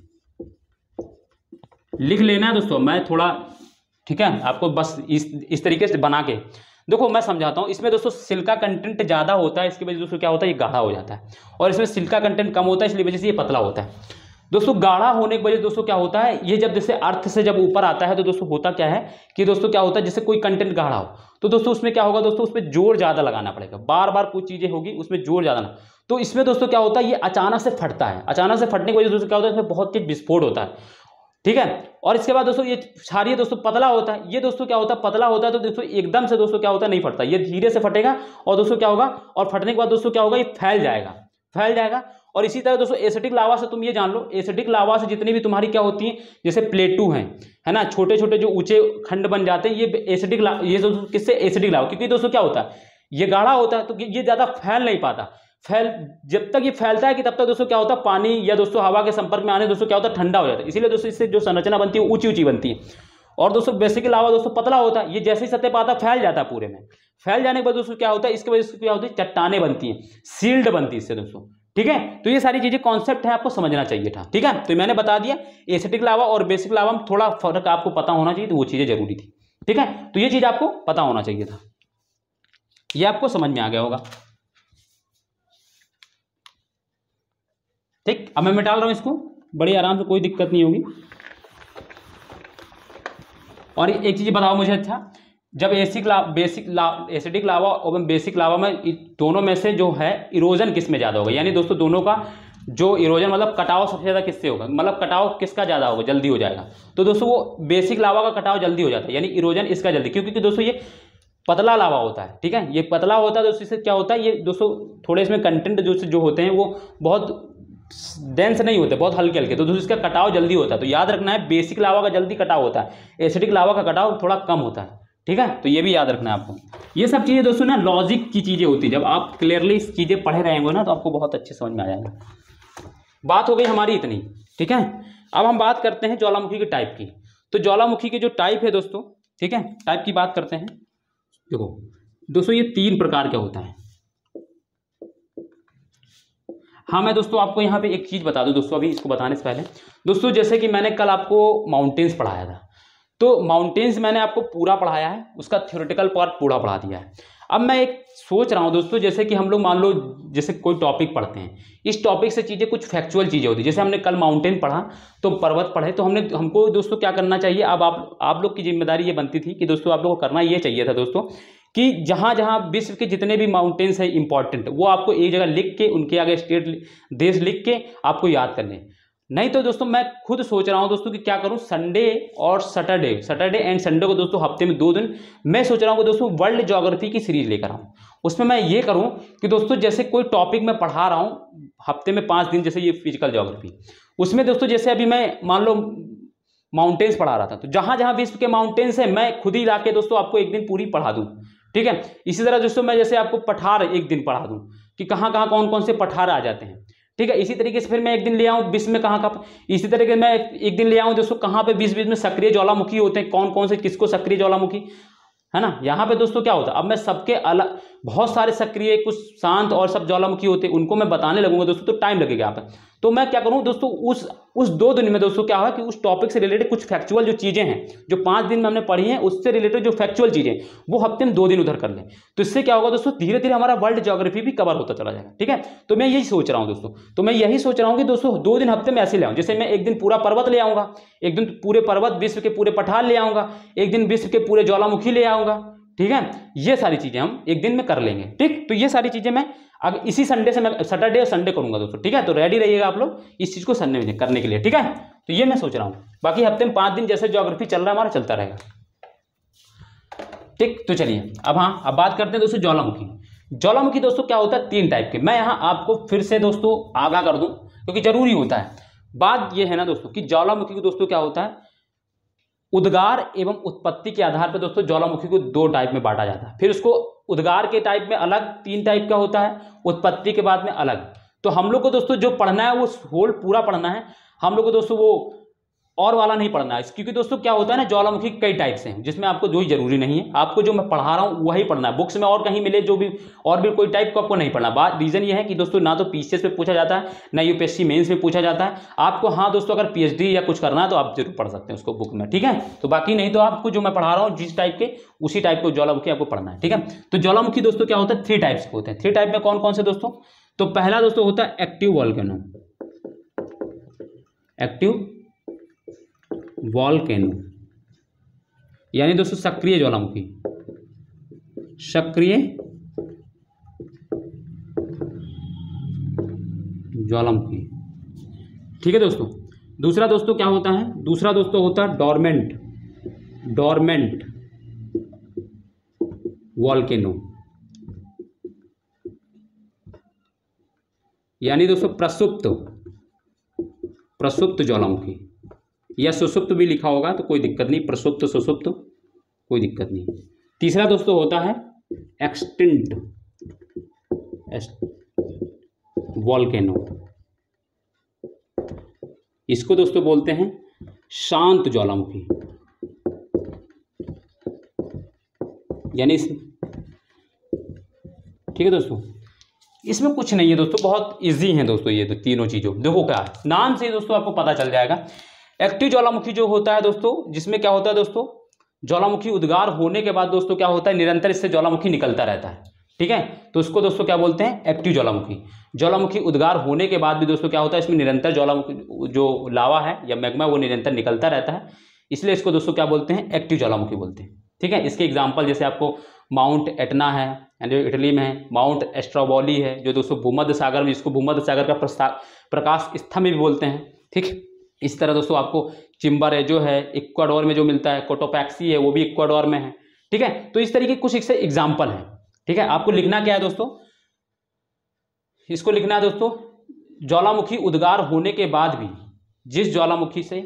लिख लेना है दोस्तों, मैं थोड़ा, ठीक है, आपको बस इस इस तरीके से बना के देखो, मैं समझाता हूं। इसमें दोस्तों सिल्का कंटेंट ज्यादा होता है, इसकी वजह से दोस्तों क्या होता है, ये गाढ़ा हो जाता है, और इसमें सिल्का कंटेंट कम होता है, इसलिए वजह से ये पतला होता है। दोस्तों गाढ़ा होने की वजह दोस्तों क्या होता है, ये जब जैसे अर्थ से जब ऊपर आता है तो दोस्तों होता क्या है कि दोस्तों क्या होता है, जैसे कोई कंटेंट गाढ़ा हो तो दोस्तों उसमें क्या होगा दोस्तों, उसमें जोर ज्यादा लगाना पड़ेगा, बार बार कुछ चीजें होगी उसमें जोर ज्यादा ना, तो इसमें दोस्तों क्या होता है, ये अचानक से फटता है। अचानक से फटने की वजह से दोस्तों क्या होता है, इसमें बहुत तेज विस्फोट होता है, ठीक है। और इसके बाद दोस्तों ये क्षारीय दोस्तों पतला होता है, ये दोस्तों क्या होता है, पतला होता है, तो दोस्तों एकदम से दोस्तों क्या होता है, नहीं फटता, ये धीरे से फटेगा, और दोस्तों क्या होगा, और फटने के बाद दोस्तों क्या होगा, ये फैल जाएगा, फैल जाएगा। और इसी तरह दोस्तों एसिडिक लावा से तुम ये जान लो, एसिडिक लावा से जितनी भी तुम्हारी क्या होती है, जैसे प्लेटू हैं, है ना, छोटे छोटे जो ऊंचे खंड बन जाते हैं, ये एसिडिक लावा, ये दोस्तों किससे, एसिडिक लावा, क्योंकि दोस्तों क्या होता है, ये गाढ़ा होता है तो ये ज्यादा फैल नहीं पाता। फैल जब तक ये फैलता है कि तब तक दोस्तों क्या होता है, पानी या दोस्तों हवा के संपर्क में आने दोस्तों क्या होता है, ठंडा हो जाता है, इसीलिए दोस्तों इससे जो संरचना बनती है ऊंची ऊंची बनती है। और दोस्तों बेसिक लावा दोस्तों पतला होता है, ये जैसे ही सतह पर आता है फैल जाता है पूरे में, फैल जाने के बाद दोस्तों क्या होता है, इसकी वजह से क्या होती है, चट्टाने बनती हैं, सील्ड बनती है इससे दोस्तों, ठीक है। तो ये सारी चीजें कॉन्सेप्ट है, आपको समझना चाहिए था, ठीक है। तो मैंने बता दिया एसिडिक लावा और बेसिक लावा में थोड़ा फर्क आपको पता होना चाहिए, तो वो चीजें जरूरी थी, ठीक है। तो ये चीज आपको पता होना चाहिए था, ये आपको समझ में आ गया होगा, ठीक। अब मैं मिटा रहा हूं इसको बड़ी आराम से, कोई दिक्कत नहीं होगी। और एक चीज बताओ मुझे, अच्छा जब एसिक ला बेसिक ला एसिडिक लावा और बेसिक लावा में दोनों में से जो है इरोजन किस में ज़्यादा होगा, यानी दोस्तों दोनों का जो इरोजन मतलब कटाव सबसे ज़्यादा किससे होगा, मतलब कटाव किसका ज़्यादा होगा, जल्दी हो जाएगा, तो दोस्तों वो बेसिक लावा का कटाव जल्दी हो जाता है, यानी इरोजन इसका जल्दी, क्योंकि दोस्तों ये पतला लावा होता है, ठीक है। ये पतला होता है दोस्तों, इससे क्या होता है, ये दोस्तों थोड़े इसमें कंटेंट जो जो होते हैं वो बहुत डेंस नहीं होते, बहुत हल्के हल्के, तो दोस्तों इसका कटाव जल्दी होता है। तो याद रखना है, बेसिक लावा का जल्दी कटाव होता है, एसिडिक लावा का कटाव थोड़ा कम होता है, ठीक है। तो ये भी याद रखना है आपको। ये सब चीज़ें दोस्तों ना लॉजिक की चीज़ें होती है, जब आप क्लियरली इस चीज़ें पढ़े रहेंगे ना तो आपको बहुत अच्छे समझ में आ जाएगा। बात हो गई हमारी इतनी, ठीक है। अब हम बात करते हैं ज्वालामुखी के टाइप की। तो ज्वालामुखी के जो टाइप है दोस्तों, ठीक है, टाइप की बात करते हैं। देखो दोस्तों, ये तीन प्रकार का होता है। हाँ, मैं दोस्तों आपको यहाँ पे एक चीज़ बता दूँ दोस्तों, अभी इसको बताने से पहले दोस्तों, जैसे कि मैंने कल आपको माउंटेन्स पढ़ाया था, तो माउंटेन्स मैंने आपको पूरा पढ़ाया है, उसका थ्योरेटिकल पार्ट पूरा पढ़ा दिया है। अब मैं एक सोच रहा हूँ दोस्तों, जैसे कि हम लोग मान लो जैसे कोई टॉपिक पढ़ते हैं, इस टॉपिक से चीज़ें कुछ फैक्चुअल चीज़ें होती है। जैसे हमने कल माउंटेन पढ़ा, तो पर्वत पढ़े, तो हमने हमको दोस्तों क्या करना चाहिए, अब आप आप लोग की जिम्मेदारी ये बनती थी कि दोस्तों आप लोग को करना ये चाहिए था दोस्तों कि जहाँ जहाँ विश्व के जितने भी माउंटेन्स हैं इंपॉर्टेंट, वो आपको एक जगह लिख के, उनके आगे स्टेट देश लिख के आपको याद करने। नहीं तो दोस्तों मैं खुद सोच रहा हूँ दोस्तों कि क्या करूँ, संडे और सैटरडे सैटरडे एंड संडे को दोस्तों हफ्ते में दो दिन मैं सोच रहा हूँ कि दोस्तों वर्ल्ड ज्योग्राफी की सीरीज लेकर आऊँ। उसमें मैं ये करूँ कि दोस्तों जैसे कोई टॉपिक मैं पढ़ा रहा हूँ हफ्ते में पाँच दिन, जैसे ये फिजिकल ज्योग्राफी, उसमें दोस्तों जैसे अभी मैं मान लो माउंटेन्स पढ़ा रहा था, तो जहाँ जहाँ विश्व के माउंटेन्स हैं मैं खुद ही ला के दोस्तों आपको एक दिन पूरी पढ़ा दूँ, ठीक है। इसी तरह दोस्तों मैं जैसे आपको पठार एक दिन पढ़ा दूँ कि कहाँ कहाँ कौन कौन से पठार आ जाते हैं, ठीक है। इसी तरीके से फिर मैं एक दिन ले आऊँ विश्व में कहाँ कहाँ, इसी तरीके मैं एक दिन ले आऊँ दोस्तों कहाँ पे विश्व विश्व में सक्रिय ज्वालामुखी होते हैं, कौन कौन से किसको सक्रिय ज्वालामुखी, है ना। यहाँ पे दोस्तों क्या होता है, अब मैं सबके अलग, बहुत सारे सक्रिय, कुछ शांत और सब ज्वालामुखी होते हैं, उनको मैं बताने लगूंगा दोस्तों तो टाइम लगेगा यहाँ पे। तो मैं क्या करूँ दोस्तों, उस उस दो दिन में दोस्तों क्या हुआ कि उस टॉपिक से रिलेटेड कुछ फैक्चुअल जो चीज़ें हैं, जो पाँच दिन में हमने पढ़ी हैं, उससे रिलेटेड जो फैक्चुअल चीज़ें वो हफ्ते में दो दिन उधर कर लें। तो इससे क्या होगा दोस्तों, धीरे धीरे हमारा वर्ल्ड ज्योग्राफी भी कवर होता चला जाएगा, ठीक है। तो मैं यही सोच रहा हूँ दोस्तों, तो मैं यही सोच रहा हूँ कि दोस्तों दो दिन हफ्ते में ऐसे ले आऊँ, जैसे मैं एक दिन पूरा पर्वत ले आऊँगा, एक दिन पूरे पर्वत विश्व के पूरे पठार ले आऊँगा, एक दिन विश्व के पूरे ज्वालामुखी ले आऊँगा, ठीक है। ये सारी चीज़ें हम एक दिन में कर लेंगे, ठीक। तो ये सारी चीज़ें मैं अगर इसी संडे से मैं सैटरडे और संडे करूंगा दोस्तों, ठीक है। तो रेडी रहिएगा आप लोग इस चीज़ को संडे में करने के लिए, ठीक है। तो ये मैं सोच रहा हूँ, बाकी हफ्ते में पाँच दिन जैसे ज्योग्राफी चल रहा है हमारा चलता रहेगा, ठीक। तो चलिए अब हाँ अब बात करते हैं दोस्तों ज्वालामुखी। ज्वालामुखी दोस्तों क्या होता है, तीन टाइप के। मैं यहाँ आपको फिर से दोस्तों आगाह कर दूँ क्योंकि जरूरी होता है। बात ये है ना दोस्तों कि ज्वालामुखी को दोस्तों क्या होता है, उद्गार एवं उत्पत्ति के आधार पर दोस्तों ज्वालामुखी को दो टाइप में बांटा जाता है। फिर उसको उद्गार के टाइप में अलग तीन टाइप का होता है, उत्पत्ति के बाद में अलग। तो हम लोग को दोस्तों जो पढ़ना है वो होल पूरा पढ़ना है, हम लोग को दोस्तों वो और वाला नहीं पढ़ना है, क्योंकि दोस्तों क्या होता है ना, ज्वालामुखी कई टाइप से हैं जिसमें आपको जो ही जरूरी नहीं है, आपको जो मैं पढ़ा रहा हूँ वही पढ़ना है। बुक्स में और कहीं मिले जो भी और भी कोई टाइप को आपको नहीं पढ़ना। बात रीजन ये है कि दोस्तों ना तो पीसीएस में पूछा जाता है, ना यूपीएससी मेंस में पूछा जाता है। आपको हाँ दोस्तों अगर पीएचडी या कुछ करना है तो आप जरूर पढ़ सकते हैं उसको बुक में, ठीक है। तो बाकी नहीं तो आपको जो मैं पढ़ा रहा हूँ जिस टाइप के उसी टाइप को ज्वालामुखी आपको पढ़ना है, ठीक है। तो ज्वालामुखी दोस्तों क्या होता है, थ्री टाइप्स के होते हैं। थ्री टाइप में कौन कौन से दोस्तों, तो पहला दोस्तों होता है एक्टिव वॉल्केनो, एक्टिव वॉल्केनो यानी दोस्तों सक्रिय ज्वालामुखी, सक्रिय ज्वालामुखी, ठीक है दोस्तों। दूसरा दोस्तों क्या होता है, दूसरा दोस्तों होता है डोरमेंट, डोरमेंट वॉल्केनो यानी दोस्तों प्रसुप्त, प्रसुप्त ज्वालामुखी, या सुसुप्त भी लिखा होगा तो कोई दिक्कत नहीं, प्रसुप्त सुसुप्त कोई दिक्कत नहीं। तीसरा दोस्तों होता है एक्सटिंक्ट वॉल्केनो, इसको दोस्तों बोलते हैं शांत ज्वालामुखी, यानी इस ठीक है दोस्तों। इसमें कुछ नहीं है दोस्तों, बहुत इजी है दोस्तों ये तो तीनों चीज़ों। देखो क्या नाम से दोस्तों आपको पता चल जाएगा। एक्टिव ज्वालामुखी जो होता है दोस्तों, जिसमें क्या होता है दोस्तों, ज्वालामुखी उद्गार होने के बाद दोस्तों क्या होता है, निरंतर इससे ज्वालामुखी निकलता रहता है, ठीक है। तो उसको दोस्तों क्या बोलते हैं, एक्टिव ज्वालामुखी। ज्वालामुखी उद्गार होने के बाद भी दोस्तों क्या होता है, इसमें निरंतर ज्वालामुखी जो लावा है या मैग्मा वो निरंतर निकलता रहता है, इसलिए इसको दोस्तों क्या बोलते हैं, एक्टिव ज्वालामुखी बोलते हैं, ठीक है। इसके एग्जाम्पल जैसे आपको माउंट एटना है जो इटली में है, माउंट एस्ट्रोबोली है जो दोस्तों भूमध्य सागर में, जिसको भूमध्य सागर का प्रकाश स्तंभ भी बोलते हैं, ठीक। इस तरह दोस्तों आपको चिम्बर है जो है इक्वाडोर में जो मिलता है, कोटोपैक्सी है वो भी इक्वाडोर में है, ठीक है। तो इस तरीके कुछ इससे एग्जाम्पल है, ठीक है। आपको लिखना क्या है दोस्तों, इसको लिखना है दोस्तों, ज्वालामुखी उद्गार होने के बाद भी जिस ज्वालामुखी से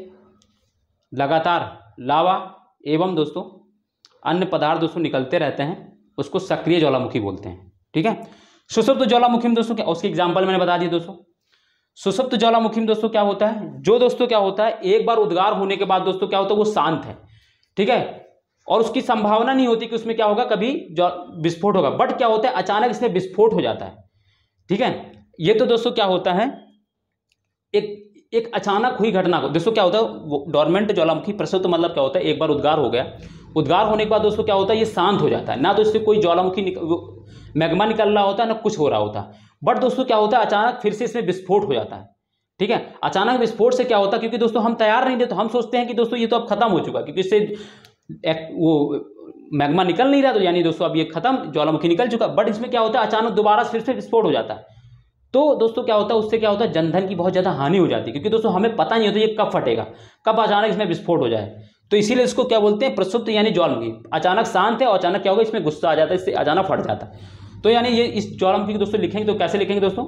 लगातार लावा एवं दोस्तों अन्य पदार्थ दोस्तों निकलते रहते हैं उसको सक्रिय ज्वालामुखी बोलते हैं, ठीक है। सुषुप्त ज्वालामुखी में दोस्तों क्या, उसकी एग्जाम्पल मैंने बता दी दोस्तों। सुषुप्त ज्वालामुखी में दोस्तों क्या होता है, जो दोस्तों क्या होता है एक बार उद्गार होने के बाद दोस्तों क्या होता है वो शांत है, ठीक है, और उसकी संभावना नहीं होती कि उसमें क्या होगा कभी विस्फोट होगा, बट क्या होता है अचानक इसमें विस्फोट हो जाता है, ठीक है। ये तो दोस्तों क्या होता है एक एक अचानक हुई घटना को दोस्तों क्या होता है डोरमेंट ज्वालामुखी प्रसुप्त मतलब क्या होता है एक बार उद्गार हो गया, उद्गार होने के बाद दोस्तों क्या होता है ये शांत हो जाता है, ना तो इससे कोई ज्वालामुखी निक, मैग्मा निकल रहा होता है ना कुछ हो रहा होता है, बट दोस्तों क्या होता है अचानक फिर से इसमें विस्फोट हो जाता है, ठीक है। अचानक विस्फोट से क्या होता है, क्योंकि दोस्तों हम तैयार नहीं थे तो हम सोचते हैं कि दोस्तों ये तो अब खत्म हो चुका, क्योंकि इससे वो मैग्मा निकल नहीं रहा तो यानी दोस्तों अब ये खत्म ज्वालामुखी निकल चुका, बट इसमें क्या होता है अचानक दोबारा फिर से विस्फोट हो जाता है। तो दोस्तों क्या होता है उससे क्या होता है जनधन की बहुत ज़्यादा हानि हो जाती है, क्योंकि दोस्तों हमें पता नहीं होता ये कब फटेगा, कब अचानक इसमें विस्फोट हो जाए। तो इसीलिए इसको क्या बोलते हैं प्रसुप्त यानी ज्वालामुखी, अचानक शांत है और अचानक क्या होगा इसमें गुस्सा आ जाता है, इससे अचानक फट जाता है। तो यानी ये इस ज्वालामुखी को दोस्तों लिखेंगे तो कैसे लिखेंगे दोस्तों,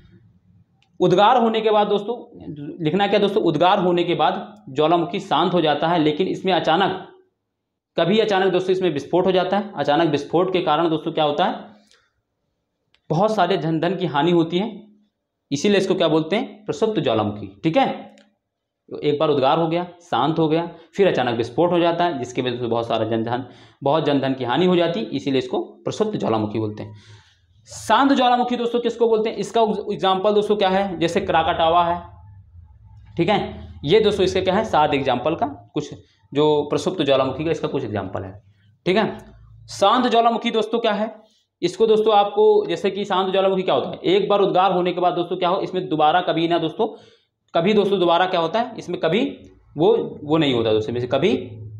उद्गार होने के बाद दोस्तों लिखना क्या दोस्तों, उद्गार होने के बाद ज्वालामुखी शांत हो जाता है, लेकिन इसमें अचानक कभी अचानक दोस्तों इसमें विस्फोट हो जाता है, अचानक विस्फोट के कारण दोस्तों क्या होता है बहुत सारे जनधन की हानि होती है, इसीलिए इसको क्या बोलते हैं प्रसुप्त ज्वालामुखी, ठीक है। तो एक बार उद्गार हो गया शांत हो गया फिर अचानक विस्फोट हो जाता है जिसकी वजह से बहुत सारा जनधन बहुत जनधन की हानि हो जाती है, इसीलिए इसको प्रसुप्त ज्वालामुखी बोलते हैं। शांत ज्वालामुखी दोस्तों किसको बोलते हैं, इसका एग्जाम्पल दोस्तों क्या है, जैसे क्राकाटावा है, ठीक है। ये दोस्तों इसका क्या है सात एग्जाम्पल का कुछ जो प्रसुप्त ज्वालामुखी का इसका कुछ एग्जाम्पल है, ठीक है। शांत ज्वालामुखी दोस्तों क्या है, इसको दोस्तों आपको जैसे कि शांत ज्वालामुखी क्या होता है एक बार उद्गार होने के बाद दोस्तों क्या हो इसमें दोबारा कभी ना दोस्तों कभी दोस्तों दोबारा क्या होता है इसमें कभी वो वो नहीं होता दोस्तों, में कभी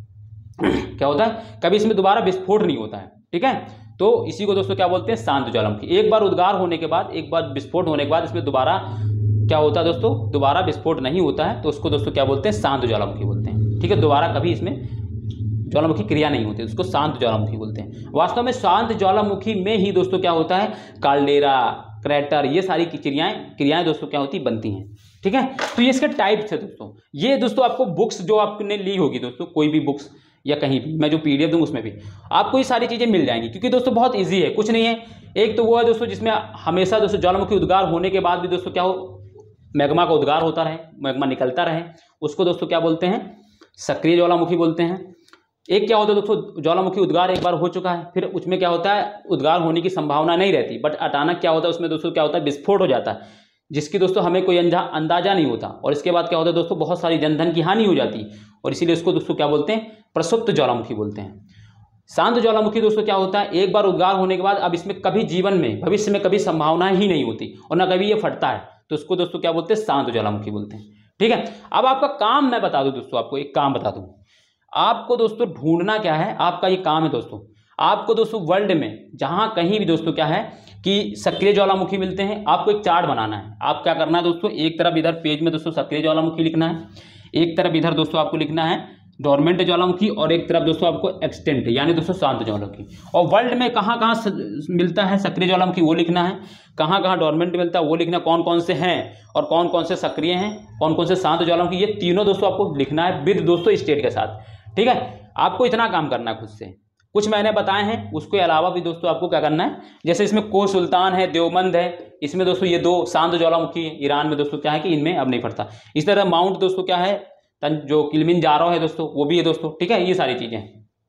क्या होता है कभी इसमें दोबारा विस्फोट नहीं होता है, ठीक है। तो इसी को दोस्तों क्या बोलते हैं शांत ज्वालामुखी। एक बार उद्गार होने के बाद एक बार विस्फोट होने के बाद इसमें दोबारा क्या होता है दोस्तों दोबारा विस्फोट नहीं होता है, तो उसको दोस्तों क्या बोलते हैं शांत ज्वालामुखी बोलते हैं, ठीक है। दोबारा कभी इसमें ज्वालामुखी क्रिया नहीं होती उसको शांत ज्वालामुखी बोलते हैं। वास्तव में शांत ज्वालामुखी में ही दोस्तों क्या होता है काल्डेरा क्रैटर ये सारी क्रियाएं क्रियाएं दोस्तों क्या होती बनती हैं, ठीक है। तो ये इसके टाइप्स है दोस्तों। ये दोस्तों आपको बुक्स जो आपने ली होगी दोस्तों कोई भी बुक्स या कहीं भी मैं जो पीडीएफ दूँ उसमें भी आपको ये सारी चीज़ें मिल जाएंगी, क्योंकि दोस्तों बहुत ईजी है, कुछ नहीं है। एक तो वो है दोस्तों जिसमें हमेशा दोस्तों ज्वालामुखी उद्गार होने के बाद भी दोस्तों क्या हो मैग्मा का उद्गार होता रहे मैग्मा निकलता रहे, उसको दोस्तों क्या बोलते हैं सक्रिय ज्वालामुखी बोलते हैं। एक क्या होता है दोस्तों ज्वालामुखी उद्गार एक बार हो चुका है फिर उसमें क्या होता है उद्गार होने की संभावना नहीं रहती, बट अचानक क्या होता है उसमें दोस्तों क्या होता है विस्फोट हो जाता है जिसकी दोस्तों हमें कोई अंदाजा नहीं होता, और इसके बाद क्या होता है दोस्तों बहुत सारी जनधन की हानि हो जाती है, और इसीलिए इसको दोस्तों क्या बोलते हैं प्रसुप्त ज्वालामुखी बोलते हैं। शांत ज्वालामुखी दोस्तों क्या होता है एक बार उद्गार होने के बाद अब इसमें कभी जीवन में भविष्य में कभी संभावना ही नहीं होती और ना कभी ये फटता है, तो उसको दोस्तों क्या बोलते हैं शांत ज्वालामुखी बोलते हैं, ठीक है। अब आपका काम मैं बता दूं दोस्तों, आपको एक काम बता दूं, आपको दोस्तों ढूंढना क्या है, आपका ये काम है दोस्तों, आपको दोस्तों वर्ल्ड में जहां कहीं भी दोस्तों क्या है कि सक्रिय ज्वालामुखी मिलते हैं आपको एक चार्ट बनाना है। आप क्या करना है दोस्तों एक तरफ इधर पेज में दोस्तों सक्रिय ज्वालामुखी लिखना है, एक तरफ इधर दोस्तों आपको लिखना है डोरमेंट ज्वालामुखी, और एक तरफ दोस्तों आपको एक्सटेंट यानी दोस्तों शांत ज्वालामुखी, और वर्ल्ड में कहाँ कहाँ मिलता है सक्रिय ज्वालामुखी वो लिखना है, कहाँ कहाँ डोरमेंट मिलता है वो लिखना है, कौन कौन से हैं और कौन कौन से सक्रिय हैं कौन कौन से शांत ज्वालामुखी, ये तीनों दोस्तों आपको लिखना है विद दोस्तों स्टेट के साथ, ठीक है। आपको इतना काम करना है खुद से, कुछ मैंने बताए हैं उसके अलावा भी दोस्तों आपको क्या करना है, जैसे इसमें को सुल्तान है देवबंद है, इसमें दोस्तों ये दो शांत ज्वालामुखी ईरान में दोस्तों क्या है कि इनमें अब नहीं फटता। इस तरह माउंट दोस्तों क्या है जो किलिमंजारो है दोस्तों वो भी है दोस्तों, ठीक है। ये सारी चीजें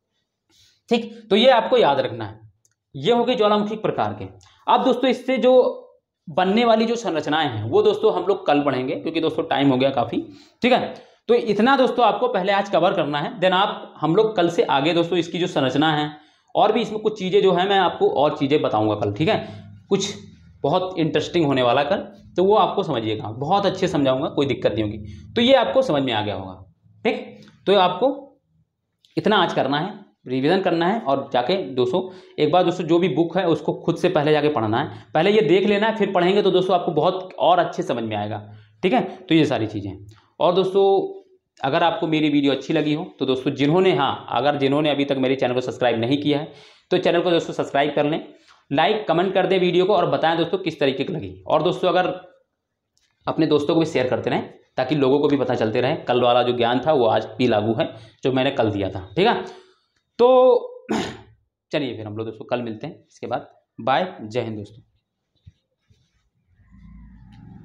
ठीक, तो ये आपको याद रखना है, ये हो गई ज्वालामुखी प्रकार के। अब दोस्तों इससे जो बनने वाली जो संरचनाएं हैं वो दोस्तों हम लोग कल पढ़ेंगे, क्योंकि दोस्तों टाइम हो गया काफी, ठीक है। तो इतना दोस्तों आपको पहले आज कवर करना है, देन आप हम लोग कल से आगे दोस्तों इसकी जो संरचना है और भी इसमें कुछ चीज़ें जो है मैं आपको और चीज़ें बताऊंगा कल, ठीक है। कुछ बहुत इंटरेस्टिंग होने वाला कल, तो वो आपको समझिएगा, बहुत अच्छे समझाऊंगा, कोई दिक्कत नहीं होगी। तो ये आपको समझ में आ गया होगा, ठीक। तो आपको इतना आज करना है, रिवीजन करना है, और जाके दोस्तों एक बार दोस्तों जो भी बुक है उसको खुद से पहले जाके पढ़ना है, पहले ये देख लेना है फिर पढ़ेंगे तो दोस्तों आपको बहुत और अच्छे समझ में आएगा, ठीक है। तो ये सारी चीज़ें, और दोस्तों अगर आपको मेरी वीडियो अच्छी लगी हो तो दोस्तों जिन्होंने हाँ अगर जिन्होंने अभी तक मेरे चैनल को सब्सक्राइब नहीं किया है तो चैनल को दोस्तों सब्सक्राइब कर लें, लाइक कमेंट कर दें वीडियो को और बताएं दोस्तों किस तरीके की लगी। और दोस्तों अगर अपने दोस्तों को भी शेयर करते रहें ताकि लोगों को भी पता चलते रहे, कल वाला जो ज्ञान था वो आज भी लागू है जो मैंने कल दिया था। ठीक है, तो चलिए फिर हम लोग दोस्तों कल मिलते हैं। इसके बाद बाय, जय हिंद दोस्तों।